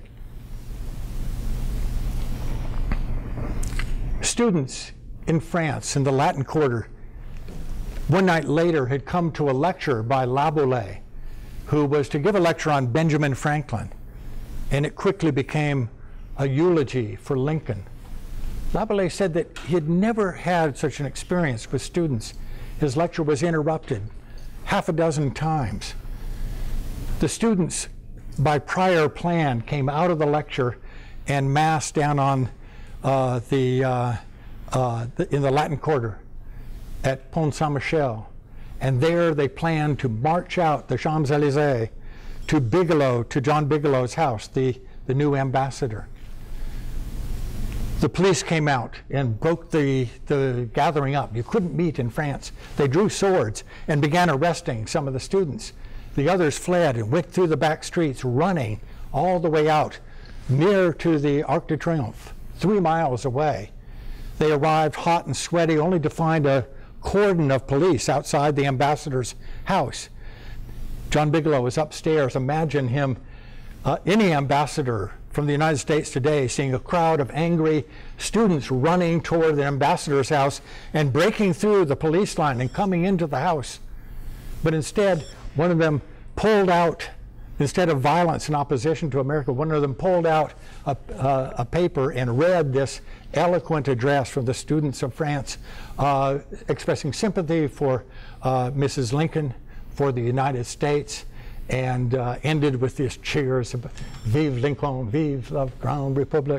Students in France, in the Latin Quarter, one night later had come to a lecture by Laboulaye, who was to give a lecture on Benjamin Franklin, and it quickly became a eulogy for Lincoln. Laboulaye said that he had never had such an experience with students. His lecture was interrupted half a dozen times. The students, by prior plan, came out of the lecture and massed down on uh, the, uh, uh, the, in the Latin Quarter at Pont Saint-Michel. And there they planned to march out the Champs-Élysées to Bigelow, to John Bigelow's house, the, the new ambassador. The police came out and broke the, the gathering up. You couldn't meet in France. They drew swords and began arresting some of the students. The others fled and went through the back streets, running all the way out near to the Arc de Triomphe, three miles away. They arrived hot and sweaty, only to find a cordon of police outside the ambassador's house. John Bigelow was upstairs. Imagine him, uh, any ambassador from the United States today, seeing a crowd of angry students running toward the ambassador's house and breaking through the police line and coming into the house. But instead, one of them pulled out, instead of violence and opposition to America, one of them pulled out a, uh, a paper and read this eloquent address from the students of France, uh, expressing sympathy for uh, Missus Lincoln, for the United States, and uh, ended with these cheers of "Vive Lincoln, vive la grande République."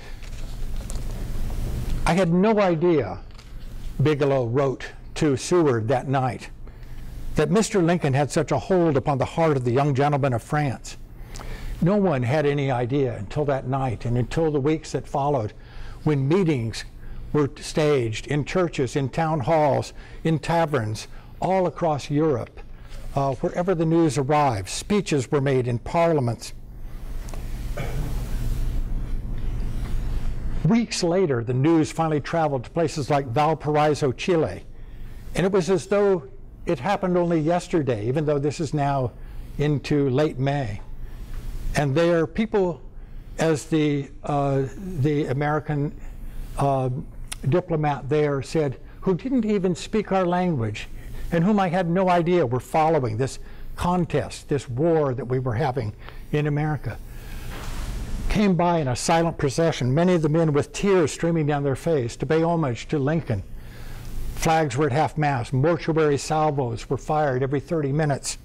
I had no idea, Bigelow wrote to Seward that night, that Mister Lincoln had such a hold upon the heart of the young gentlemen of France. No one had any idea until that night and until the weeks that followed, when meetings were staged in churches, in town halls, in taverns, all across Europe. Uh, wherever the news arrived, speeches were made in parliaments. Weeks later, the news finally traveled to places like Valparaiso, Chile, and it was as though it happened only yesterday, even though this is now into late May. And there, people, as the, uh, the American uh, diplomat there said, who didn't even speak our language, and whom I had no idea were following this contest, this war that we were having in America, came by in a silent procession, many of the men with tears streaming down their face to pay homage to Lincoln. Flags were at half-mast. Mortuary salvos were fired every thirty minutes.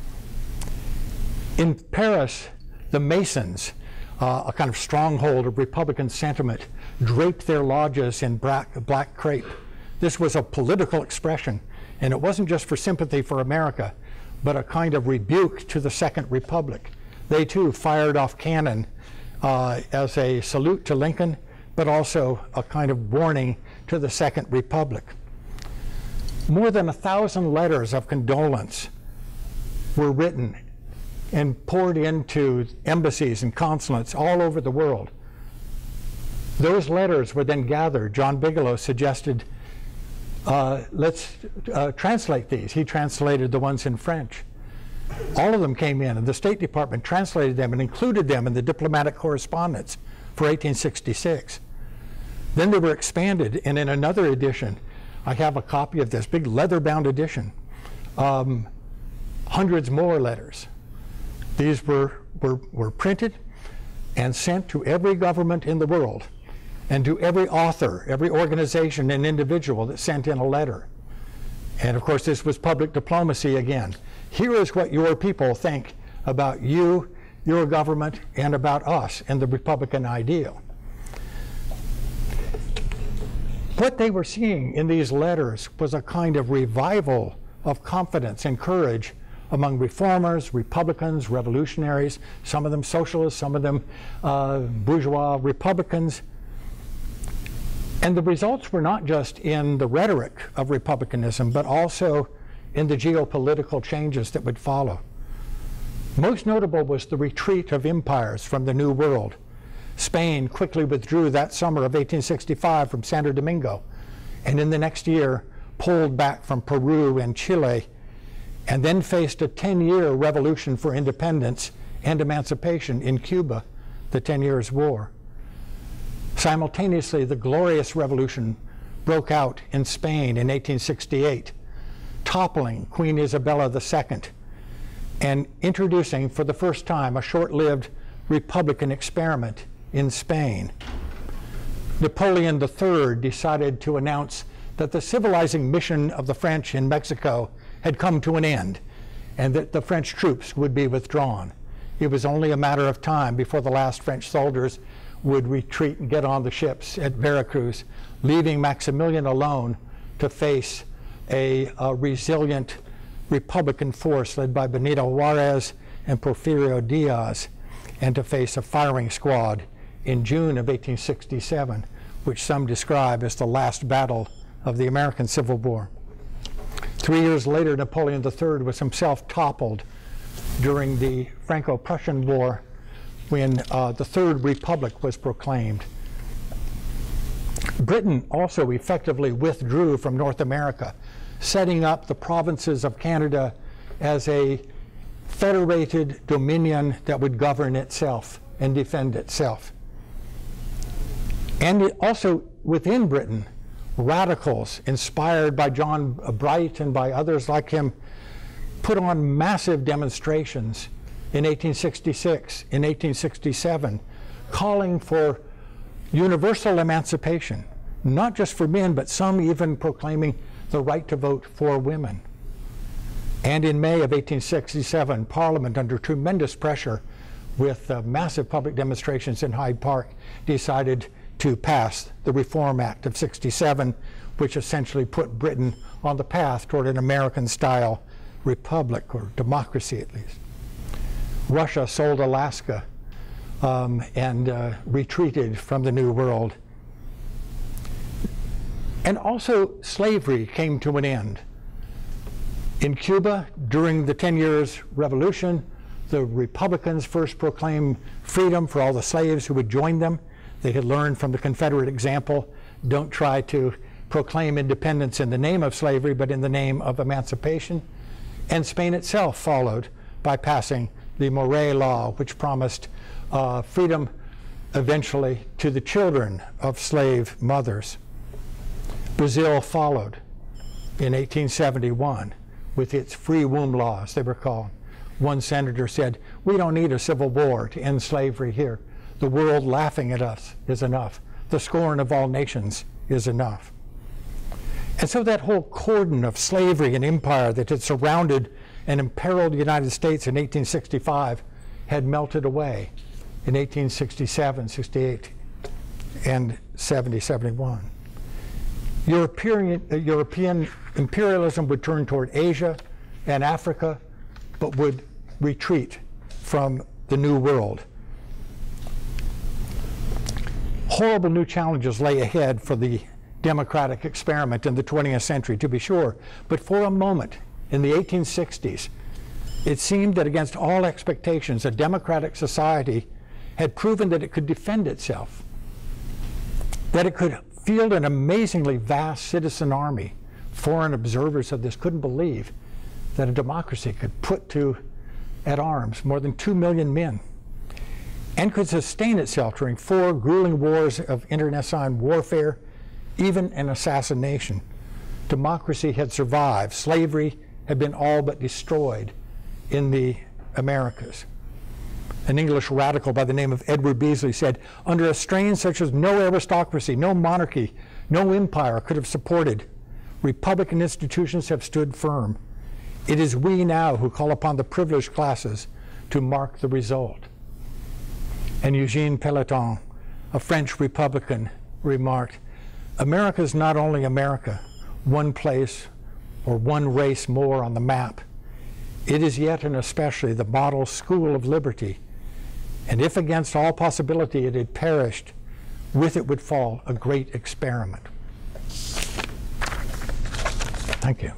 In Paris, the Masons, uh, a kind of stronghold of Republican sentiment, draped their lodges in black, black crepe. This was a political expression, and it wasn't just for sympathy for America, but a kind of rebuke to the Second Republic. They too fired off cannon uh, as a salute to Lincoln, but also a kind of warning to the Second Republic. More than a thousand letters of condolence were written and poured into embassies and consulates all over the world. Those letters were then gathered. John Bigelow suggested, uh, let's uh, translate these. He translated the ones in French. All of them came in, and the State Department translated them and included them in the diplomatic correspondence for eighteen sixty-six. Then they were expanded, and in another edition, I have a copy of this big leather-bound edition, um, hundreds more letters. These were, were, were printed and sent to every government in the world, and to every author, every organization and individual that sent in a letter. And of course, this was public diplomacy again. Here is what your people think about you, your government, and about us and the Republican ideal. What they were seeing in these letters was a kind of revival of confidence and courage among reformers, Republicans, revolutionaries, some of them socialists, some of them uh, bourgeois Republicans. And the results were not just in the rhetoric of republicanism, but also in the geopolitical changes that would follow. Most notable was the retreat of empires from the New World. Spain quickly withdrew that summer of eighteen sixty-five from Santo Domingo, and in the next year pulled back from Peru and Chile, and then faced a ten-year revolution for independence and emancipation in Cuba, the Ten Years' War. Simultaneously, the Glorious Revolution broke out in Spain in eighteen sixty-eight, toppling Queen Isabella the Second and introducing for the first time a short-lived Republican experiment in Spain. Napoleon the Third decided to announce that the civilizing mission of the French in Mexico had come to an end and that the French troops would be withdrawn. It was only a matter of time before the last French soldiers would retreat and get on the ships at Veracruz, leaving Maximilian alone to face a, a resilient Republican force led by Benito Juarez and Porfirio Diaz, and to face a firing squad in June of eighteen sixty-seven, which some describe as the last battle of the American Civil War. Three years later, Napoleon the Third was himself toppled during the Franco-Prussian War, when uh, the Third Republic was proclaimed. Britain also effectively withdrew from North America, setting up the provinces of Canada as a federated dominion that would govern itself and defend itself. And it also within Britain, radicals inspired by John Bright and by others like him put on massive demonstrations in eighteen sixty-six, in eighteen sixty-seven, calling for universal emancipation, not just for men, but some even proclaiming the right to vote for women. And in May of eighteen sixty-seven, Parliament, under tremendous pressure with uh, massive public demonstrations in Hyde Park, decided to pass the Reform Act of sixty-seven, which essentially put Britain on the path toward an American-style republic, or democracy at least. Russia sold Alaska um, and uh, retreated from the New World. And also slavery came to an end. In Cuba, during the ten years revolution, the Republicans first proclaimed freedom for all the slaves who would join them. They had learned from the Confederate example, don't try to proclaim independence in the name of slavery, but in the name of emancipation. And Spain itself followed by passing the Moray Law, which promised uh, freedom eventually to the children of slave mothers. Brazil followed in eighteen seventy-one with its free womb laws, they were called. One senator said, "We don't need a civil war to end slavery here. The world laughing at us is enough. The scorn of all nations is enough." And so that whole cordon of slavery and empire that had surrounded and imperiled the United States in eighteen sixty-five had melted away in eighteen sixty-seven, sixty-eight, and seventy, seventy-one. European, uh, European imperialism would turn toward Asia and Africa, but would retreat from the New World. Horrible new challenges lay ahead for the democratic experiment in the twentieth century, to be sure. But for a moment, in the eighteen sixties, it seemed that against all expectations, a democratic society had proven that it could defend itself, that it could field an amazingly vast citizen army. Foreign observers of this couldn't believe that a democracy could put to at arms more than two million men and could sustain itself during four grueling wars of internecine warfare, even an assassination. Democracy had survived. Slavery had been all but destroyed in the Americas. An English radical by the name of Edward Beasley said, "Under a strain such as no aristocracy, no monarchy, no empire could have supported, Republican institutions have stood firm. It is we now who call upon the privileged classes to mark the result." And Eugene Pelletan, a French Republican, remarked, "America is not only America, one place or one race more on the map. It is yet and especially the model school of liberty. And if against all possibility it had perished, with it would fall a great experiment." Thank you.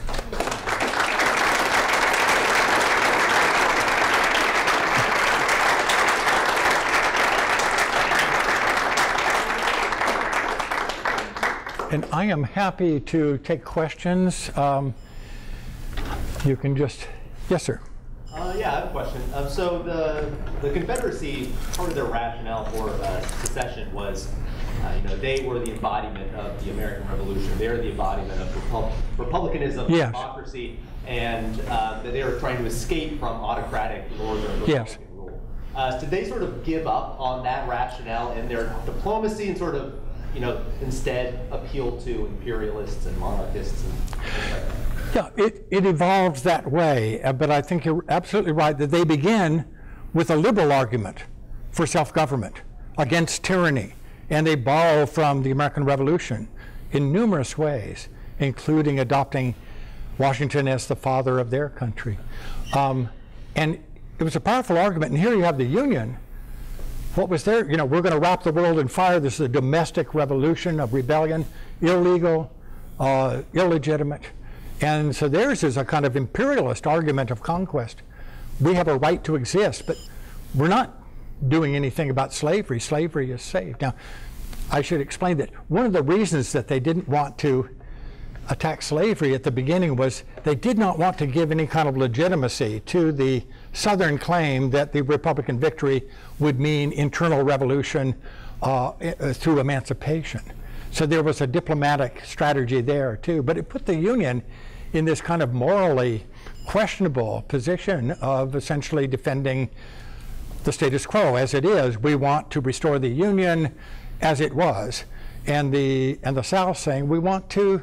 And I am happy to take questions. Um, you can just, yes, sir. Uh, yeah, I have a question. Um, so the the Confederacy, part of their rationale for uh, secession was, uh, you know, they were the embodiment of the American Revolution. They were the embodiment of Repub republicanism, yes. democracy, and uh, that they were trying to escape from autocratic northern Republican yes. rule. Uh, did they sort of give up on that rationale in their diplomacy and sort of, you know, instead appeal to imperialists and monarchists and things like that? Yeah, it, it evolves that way, uh, but I think you're absolutely right that they begin with a liberal argument for self-government against tyranny, and they borrow from the American Revolution in numerous ways, including adopting Washington as the father of their country. Um, and it was a powerful argument, and here you have the Union. What was there? You know, we're going to wrap the world in fire. This is a domestic revolution of rebellion, illegal, uh, illegitimate. And so theirs is a kind of imperialist argument of conquest. We have a right to exist, but we're not doing anything about slavery. Slavery is saved. Now, I should explain that one of the reasons that they didn't want to attack slavery at the beginning was they did not want to give any kind of legitimacy to the Southern claim that the Republican victory would mean internal revolution uh, through emancipation. So there was a diplomatic strategy there too, but it put the Union in this kind of morally questionable position of essentially defending the status quo as it is. We want to restore the Union as it was, and the and the South saying we want to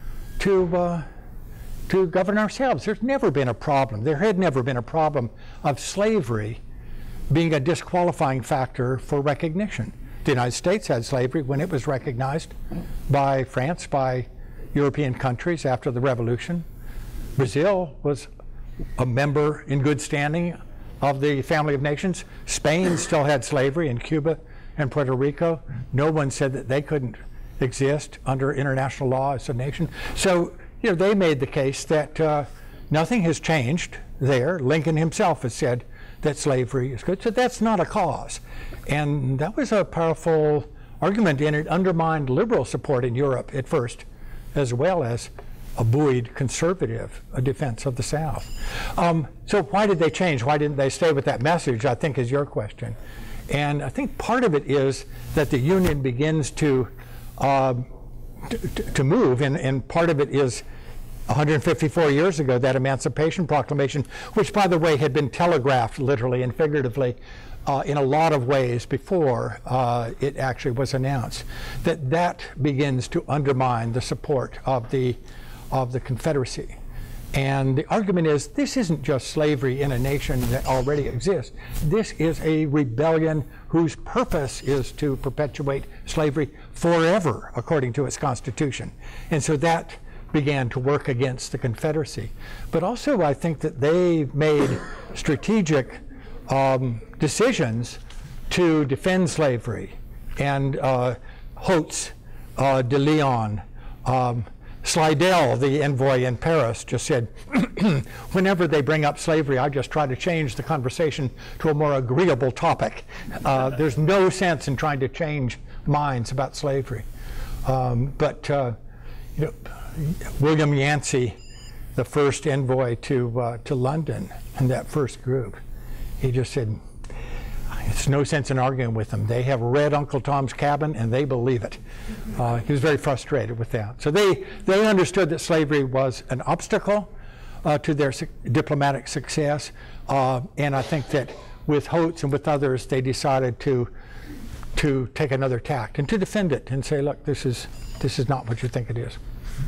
to uh, to govern ourselves. There's never been a problem. There had never been a problem of slavery being a disqualifying factor for recognition. The United States had slavery when it was recognized by France, by European countries after the Revolution. Brazil was a member in good standing of the family of nations. Spain still had slavery, in Cuba and Puerto Rico. No one said that they couldn't exist under international law as a nation. So, you know, they made the case that uh, nothing has changed there. Lincoln himself has said that slavery is good. So that's not a cause. And that was a powerful argument, and it undermined liberal support in Europe at first, as well as a buoyed conservative a defense of the South. Um, so why did they change? Why didn't they stay with that message, I think, is your question. And I think part of it is that the Union begins to uh, to, to move, and, and part of it is one hundred fifty-four years ago, that Emancipation Proclamation, which, by the way, had been telegraphed literally and figuratively uh, in a lot of ways before uh, it actually was announced, that that begins to undermine the support of the of the Confederacy. And the argument is, this isn't just slavery in a nation that already exists. This is a rebellion whose purpose is to perpetuate slavery forever, according to its Constitution. And so that began to work against the Confederacy. But also, I think that they made strategic um, decisions to defend slavery. And uh, Hotz, uh, de Leon, um, Slidell, the envoy in Paris, just said, whenever they bring up slavery, I just try to change the conversation to a more agreeable topic. Uh, there's no sense in trying to change minds about slavery. Um, but uh, you know, William Yancey, the first envoy to uh, to London in that first group, he just said, it's no sense in arguing with them. They have read Uncle Tom's Cabin and they believe it. Uh, he was very frustrated with that. So they, they understood that slavery was an obstacle uh, to their su diplomatic success. Uh, and I think that with Hotz and with others, they decided to, to take another tack and to defend it and say, look, this is, this is not what you think it is.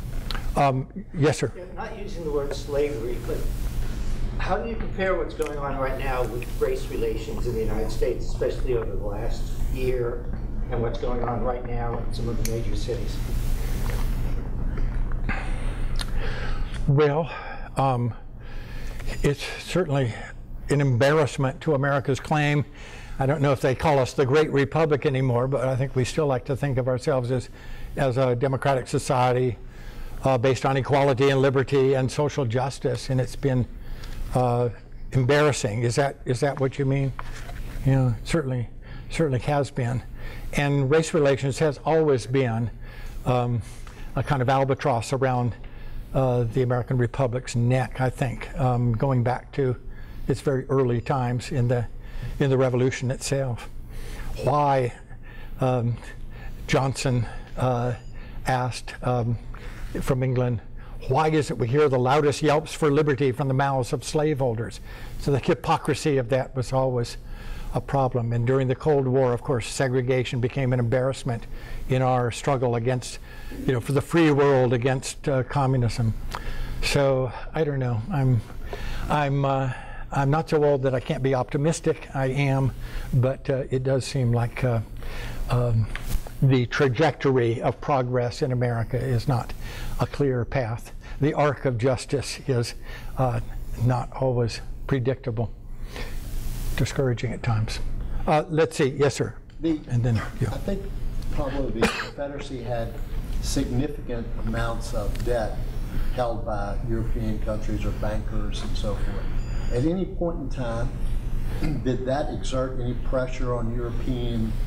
Um, yes, sir. Yeah, not using the word slavery, but how do you compare what's going on right now with race relations in the United States, especially over the last year, and what's going on right now in some of the major cities? Well, um, it's certainly an embarrassment to America's claim. I don't know if they call us the Great Republic anymore, but I think we still like to think of ourselves as, as a democratic society uh, based on equality and liberty and social justice, and it's been Uh, embarrassing. Is that is that what you mean? You know, certainly, certainly has been. And race relations has always been um, a kind of albatross around uh, the American Republic's neck, I think, um, going back to its very early times in the in the Revolution itself. Why um, Johnson uh, asked um, from England, why is it we hear the loudest yelps for liberty from the mouths of slaveholders? So the hypocrisy of that was always a problem. And during the Cold War, of course, segregation became an embarrassment in our struggle against, you know, for the free world against uh, communism. So I don't know. I'm, I'm, uh, I'm not so old that I can't be optimistic. I am, but uh, it does seem like uh, um, the trajectory of progress in America is not a clear path. The arc of justice is uh, not always predictable, discouraging at times. Uh, let's see, yes, sir. The, and then, yeah. I think probably the Confederacy had significant amounts of debt held by European countries or bankers and so forth. At any point in time, did that exert any pressure on European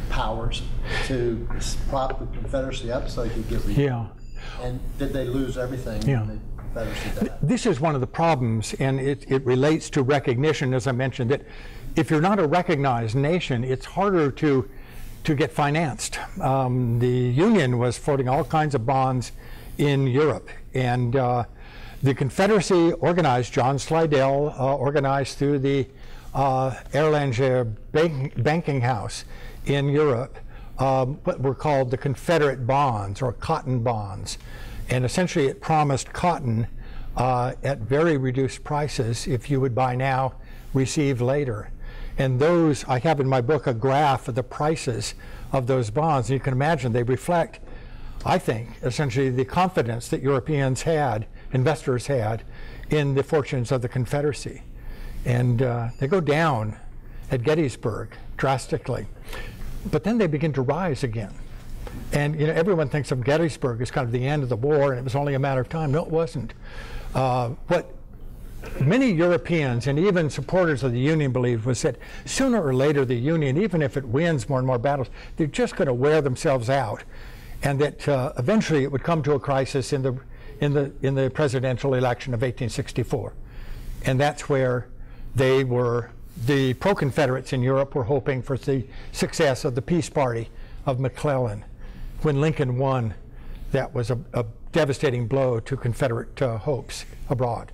powers to prop the Confederacy up so they could get rid. Yeah. And did they lose everything Yeah. when the Confederacy died? This is one of the problems, and it, it relates to recognition, as I mentioned, that if you're not a recognized nation, it's harder to, to get financed. Um, the Union was floating all kinds of bonds in Europe, and uh, the Confederacy organized, John Slidell uh, organized through the uh, Erlanger bank, banking house in Europe, um, what were called the Confederate bonds or cotton bonds. And essentially it promised cotton uh, at very reduced prices if you would buy now, receive later. And those, I have in my book a graph of the prices of those bonds. And you can imagine they reflect, I think, essentially the confidence that Europeans had, investors had, in the fortunes of the Confederacy. And uh, they go down at Gettysburg drastically. But then they begin to rise again. And you know, everyone thinks of Gettysburg as kind of the end of the war, and it was only a matter of time. No, it wasn't. Uh, what many Europeans and even supporters of the Union believed was that sooner or later the Union, even if it wins more and more battles, they're just going to wear themselves out, and that uh, eventually it would come to a crisis in the in the in the presidential election of eighteen sixty-four, and that's where they were. The pro-Confederates in Europe were hoping for the success of the Peace Party of McClellan. When Lincoln won, that was a, a devastating blow to Confederate uh, hopes abroad.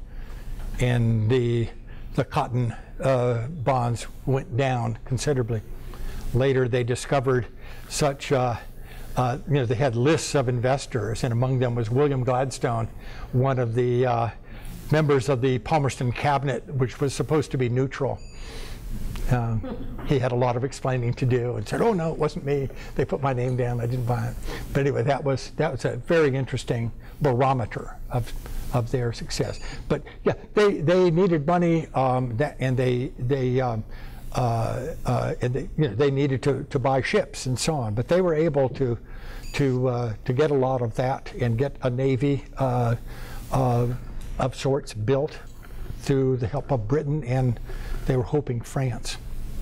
And the, the cotton uh, bonds went down considerably. Later they discovered such, uh, uh, you know, they had lists of investors, and among them was William Gladstone, one of the uh, members of the Palmerston cabinet, which was supposed to be neutral. Uh, he had a lot of explaining to do and said, oh no, it wasn't me. They put my name down, I didn't buy it. But anyway, that was, that was a very interesting barometer of, of their success. But yeah, they, they needed money, um, that, and they, they, um, uh, uh, and they, you know, they needed to, to buy ships and so on. But they were able to, to, uh, to get a lot of that and get a navy uh, uh, of sorts built through the help of Britain, and they were hoping France.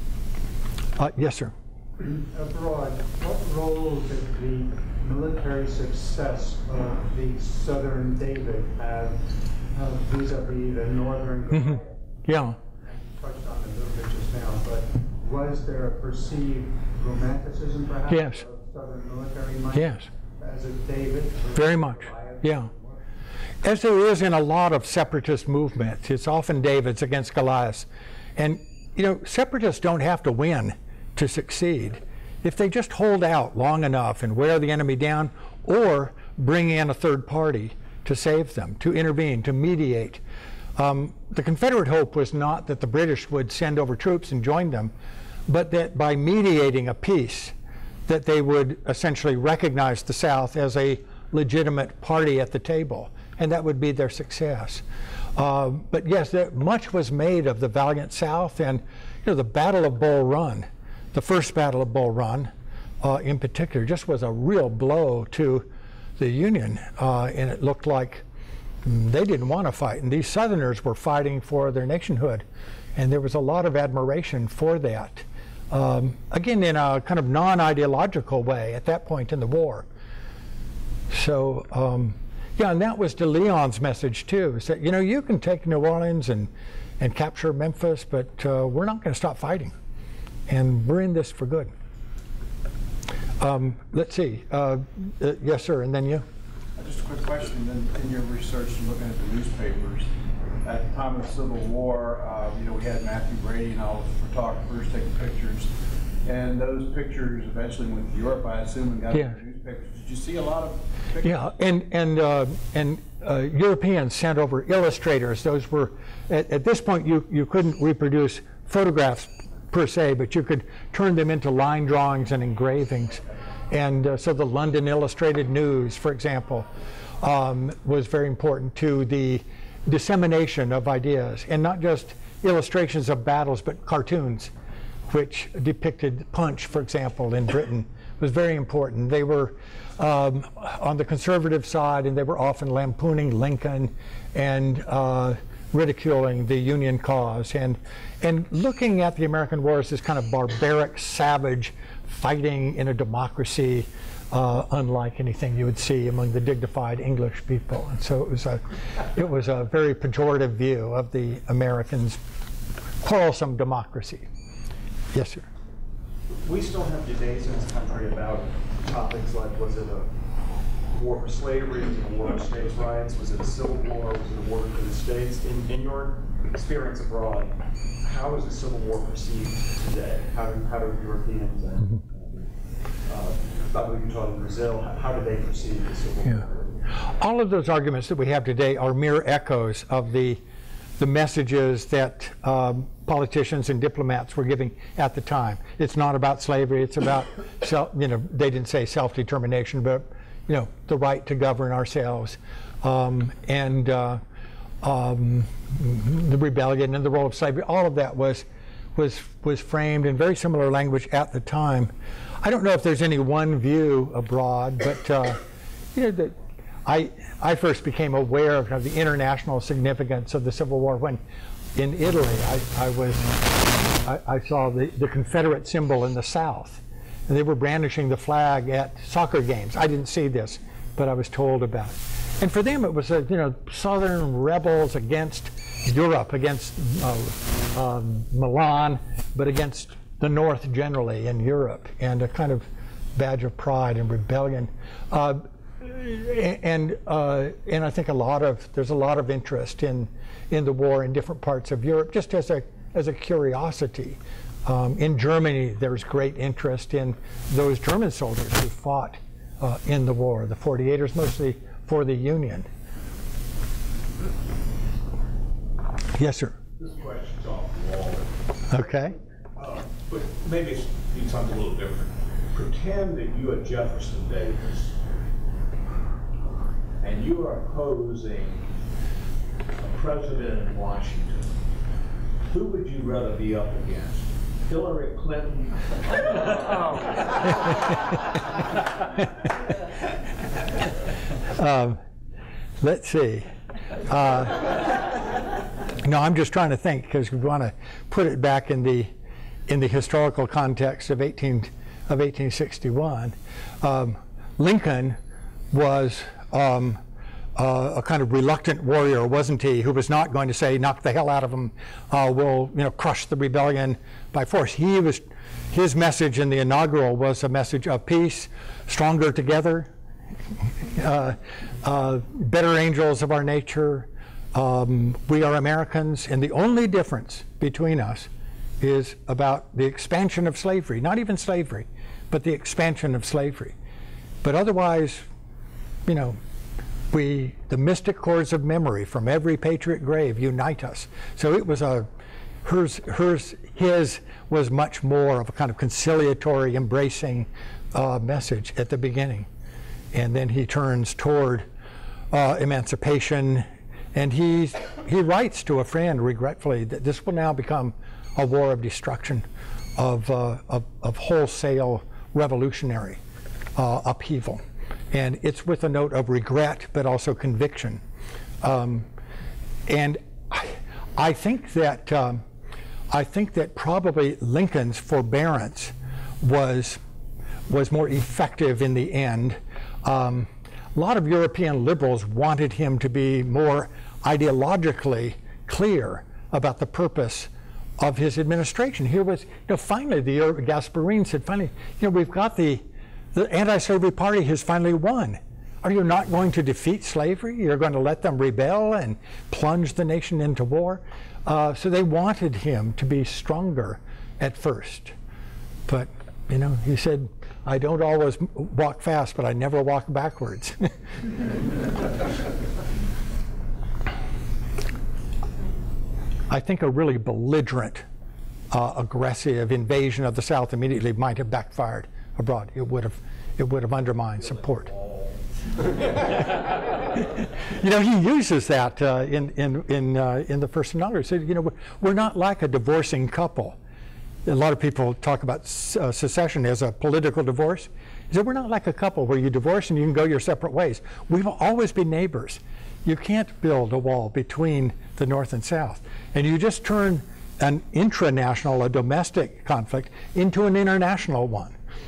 Uh, yes, sir. Abroad, what role did the military success of the Southern David have uh, vis-a-vis the Northern Goliath? Mm-hmm. Yeah. You touched on it a little bit just now, but was there a perceived romanticism, perhaps, Yes. of Southern military might Yes. as a David? Very much. Yeah. As there is in a lot of separatist movements, it's often Davids against Goliaths. And, you know, separatists don't have to win to succeed. If they just hold out long enough and wear the enemy down, or bring in a third party to save them, to intervene, to mediate. Um, the Confederate hope was not that the British would send over troops and join them, but that by mediating a peace, that they would essentially recognize the South as a legitimate party at the table, and that would be their success. Uh, but yes, there, much was made of the valiant South, and you know, the Battle of Bull Run, the first Battle of Bull Run uh, in particular, just was a real blow to the Union, uh, and it looked like they didn't want to fight, and these Southerners were fighting for their nationhood, and there was a lot of admiration for that. Um, again, in a kind of non-ideological way at that point in the war. So, um, yeah, and that was De Leon's message too, is that, you know, you can take New Orleans and, and capture Memphis, but uh, we're not going to stop fighting. And we're in this for good. Um, let's see. Uh, uh, yes, sir, and then you. Uh, just a quick question. In, in your research and looking at the newspapers, at the time of the Civil War, uh, you know, we had Matthew Brady and all the photographers taking pictures. And those pictures eventually went to Europe, I assume, and got Yeah. in the newspapers. Did you see a lot of pictures? Yeah, and and uh, and uh, Europeans sent over illustrators. Those were at, at this point you you couldn't reproduce photographs per se, but you could turn them into line drawings and engravings. And uh, so the London Illustrated News, for example, um, was very important to the dissemination of ideas, and not just illustrations of battles, but cartoons, which depicted Punch, for example, in Britain, was very important. They were um, on the conservative side, and they were often lampooning Lincoln and uh, ridiculing the Union cause, and and looking at the American war as this kind of barbaric, savage fighting in a democracy uh, unlike anything you would see among the dignified English people. And so it was a, it was a very pejorative view of the Americans' quarrelsome democracy. Yes, sir. We still have debates in this country about topics like, was it a war for slavery, was it a war for states' rights, was it a civil war, was it a war for the states? In, in your experience abroad, how is the Civil War perceived today? How do, how do Europeans and uh, probably you taught in Brazil, how, how do they perceive the Civil Yeah. War? All of those arguments that we have today are mere echoes of the the messages that um, politicians and diplomats were giving at the time. It's not about slavery, it's about, self, you know, they didn't say self-determination, but, you know, the right to govern ourselves. Um, and uh, um, the rebellion and the role of slavery, all of that was, was, was framed in very similar language at the time. I don't know if there's any one view abroad, but uh, you know, the, I, I first became aware of, kind of the international significance of the Civil War when in Italy I, I, was, I, I saw the, the Confederate symbol in the South. And they were brandishing the flag at soccer games. I didn't see this, but I was told about it. And for them it was, a, you know, Southern rebels against Europe, against uh, um, Milan, but against the North generally in Europe, and a kind of badge of pride and rebellion. Uh, And uh, and I think a lot of there's a lot of interest in in the war in different parts of Europe, just as a as a curiosity. Um, in Germany, there's great interest in those German soldiers who fought uh, in the war, the forty-eighters, mostly for the Union. Yes, sir. This question's off the wall. Okay. Uh, but maybe it's be something a little different. Pretend that you are Jefferson Davis, and you are opposing a president in Washington. Who would you rather be up against? Hillary Clinton? um, let's see. Uh, no, I'm just trying to think, because we want to put it back in the in the historical context of eighteen of eighteen sixty-one. Um, Lincoln was um, uh, a kind of reluctant warrior, wasn't he? Who was not going to say, "Knock the hell out of them. Uh, we'll, you know, crush the rebellion by force." He was. His message in the inaugural was a message of peace, stronger together, uh, uh, better angels of our nature. Um, we are Americans, and the only difference between us is about the expansion of slavery. Not even slavery, but the expansion of slavery. But otherwise, you know, we, the mystic chords of memory from every patriot grave unite us. So it was a, hers, hers, his was much more of a kind of conciliatory, embracing uh, message at the beginning. And then he turns toward uh, emancipation, and he, he writes to a friend, regretfully, that this will now become a war of destruction, of, uh, of, of wholesale revolutionary uh, upheaval. And it's with a note of regret, but also conviction. Um, and I, I think that um, I think that probably Lincoln's forbearance was was more effective in the end. Um, a lot of European liberals wanted him to be more ideologically clear about the purpose of his administration. Here was, you know, finally the Gasparin said, finally, you know, we've got the The anti-slavery party has finally won. Are you not going to defeat slavery? You're going to let them rebel and plunge the nation into war? Uh, so they wanted him to be stronger at first. But, you know, he said, I don't always walk fast, but I never walk backwards. I think a really belligerent, uh, aggressive invasion of the South immediately might have backfired abroad. It would have, it would have undermined support. You know, he uses that uh, in in in uh, in the first inaugural. He said, you know, we're, we're not like a divorcing couple. A lot of people talk about uh, secession as a political divorce. He said, we're not like a couple where you divorce and you can go your separate ways. We will always be neighbors. You can't build a wall between the North and South, and you just turn an intranational, a domestic conflict, into an international one.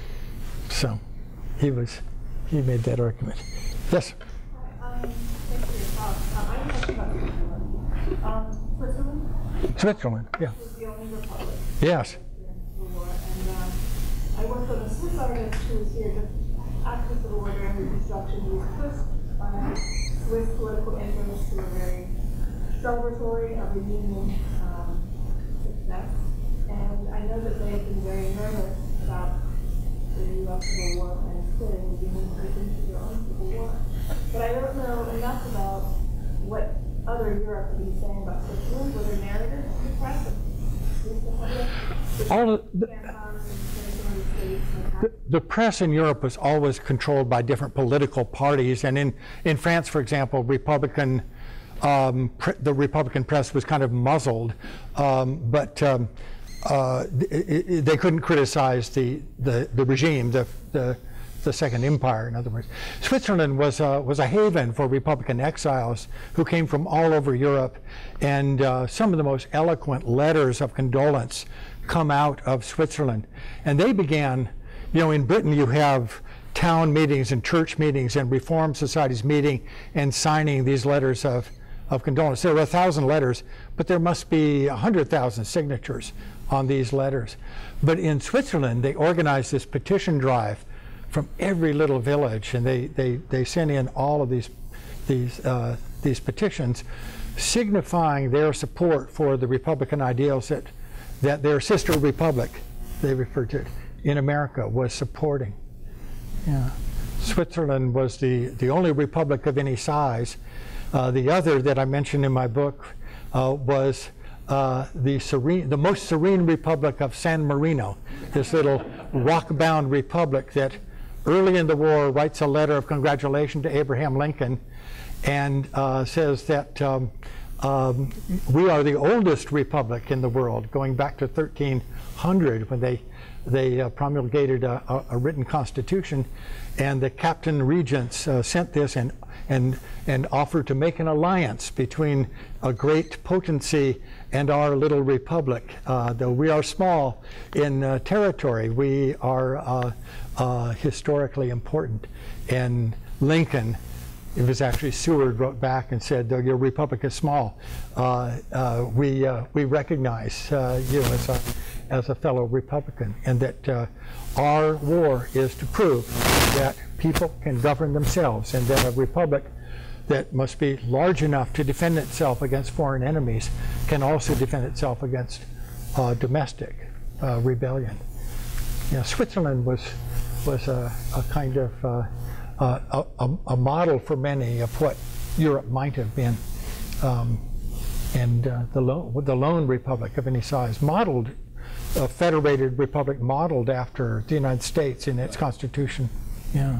So he was, he made that argument. Yes? Um, thanks for your talk. Um, I have a question about Switzerland. Um, Switzerland? Switzerland, yeah. Was the only republic. Yes. The war. And um, I worked with a Swiss artist who was here just after the Civil War during Reconstruction. He was Swiss, uh, Swiss political interests who were very celebratory of the Union um, success. And I know that they have been very nervous about the U S Civil War and splitting the Union into their own Civil War. But I don't know enough about what other Europe would be saying about Switzerland. Were there narratives in the press of All of the, the, the press in Europe was always controlled by different political parties, and in, in France, for example, Republican um, the Republican press was kind of muzzled, um, but um, uh, it, it, they couldn't criticize the, the, the regime, the, the the Second Empire, in other words. Switzerland was a, was a haven for Republican exiles who came from all over Europe, and uh, some of the most eloquent letters of condolence come out of Switzerland. And they began, you know, in Britain you have town meetings and church meetings and reform societies meeting and signing these letters of, of condolence. There were a thousand letters, but there must be a hundred thousand signatures on these letters. But in Switzerland, they organized this petition drive from every little village, and they, they, they sent in all of these, these, uh, these petitions signifying their support for the Republican ideals that, that their sister republic, they referred to it, in America was supporting. Yeah. Switzerland was the, the only republic of any size. Uh, the other that I mentioned in my book uh, was uh, the, serene, the most serene republic of San Marino, this little rock-bound republic that early in the war writes a letter of congratulation to Abraham Lincoln and uh, says that um, um, we are the oldest republic in the world, going back to thirteen hundred when they, they uh, promulgated a, a, a written constitution, and the captain regents uh, sent this and, and, and offered to make an alliance between a great potency and our little republic. Uh, though we are small in uh, territory, we are uh, uh, historically important. And Lincoln, it was actually Seward, wrote back and said, though your republic is small, uh, uh, we, uh, we recognize uh, you as a, as a fellow Republican, and that uh, our war is to prove that people can govern themselves, and that a republic that must be large enough to defend itself against foreign enemies can also defend itself against uh, domestic uh, rebellion. You know, Switzerland was was a, a kind of uh, uh, a, a model for many of what Europe might have been, um, and uh, the lone the lone republic of any size, modeled a federated republic modeled after the United States in its constitution. Yeah.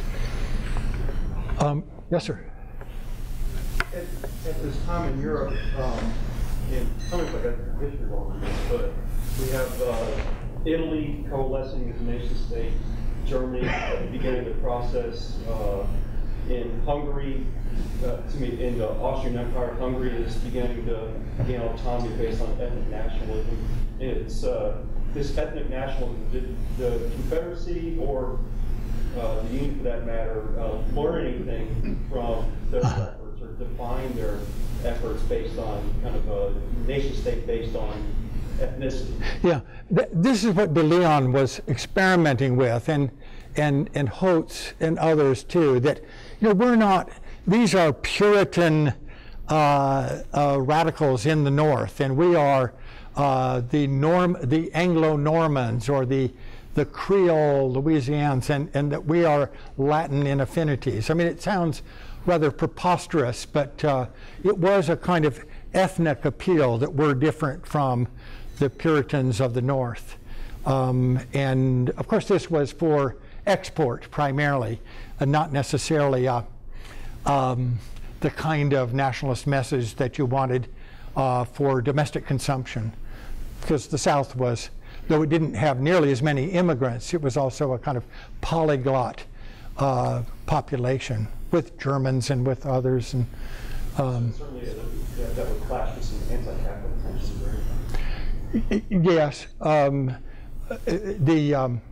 Um, yes, sir. At, at this time in Europe, um, in some of like a history on this, but we have uh, Italy coalescing as a nation state, Germany beginning the process, uh, in Hungary, uh, excuse me, in the Austrian Empire, Hungary is beginning to gain autonomy based on ethnic nationalism. It's uh, this ethnic nationalism, did the Confederacy or uh, the Union for that matter, uh, learn anything from those efforts or define their efforts based on kind of a nation state based on ethnicity? Yeah, Th this is what De Leon was experimenting with, and and and Holtz and others too. That, you know, we're not; these are Puritan uh, uh, radicals in the North, and we are uh, the Norm, the Anglo-Normans or the the Creole Louisians, and and that we are Latin in affinities. I mean, it sounds rather preposterous, but uh, it was a kind of ethnic appeal that we're different from the Puritans of the North. Um, and of course this was for export primarily, and not necessarily uh, um, the kind of nationalist message that you wanted uh, for domestic consumption. Because the South was, though it didn't have nearly as many immigrants, it was also a kind of polyglot uh, population with Germans and with others. And um, so certainly that, that would clash with some anti-capital tensions, right? Yes, um, the um,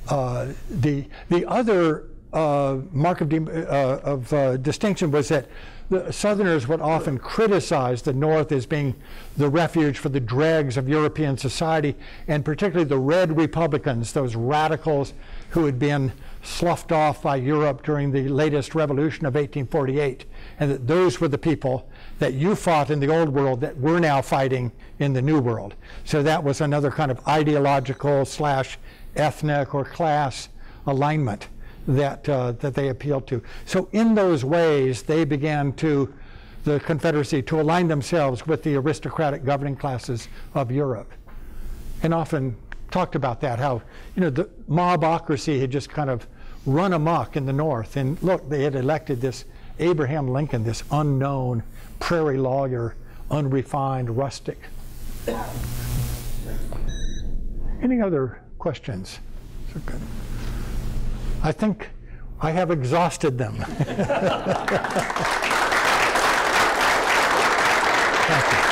Uh, the, the other uh, mark of, uh, of uh, distinction was that the Southerners would often criticize the North as being the refuge for the dregs of European society, and particularly the Red Republicans, those radicals who had been sloughed off by Europe during the latest revolution of eighteen forty-eight, and that those were the people that you fought in the old world that we're now fighting in the new world. So that was another kind of ideological slash ethnic or class alignment that, uh, that they appealed to. So in those ways, they began to, the Confederacy, to align themselves with the aristocratic governing classes of Europe. And often talked about that, how, you know, the mobocracy had just kind of run amok in the North. And look, they had elected this Abraham Lincoln, this unknown prairie lawyer, unrefined rustic. Any other questions? Okay. I think I have exhausted them. Thank you.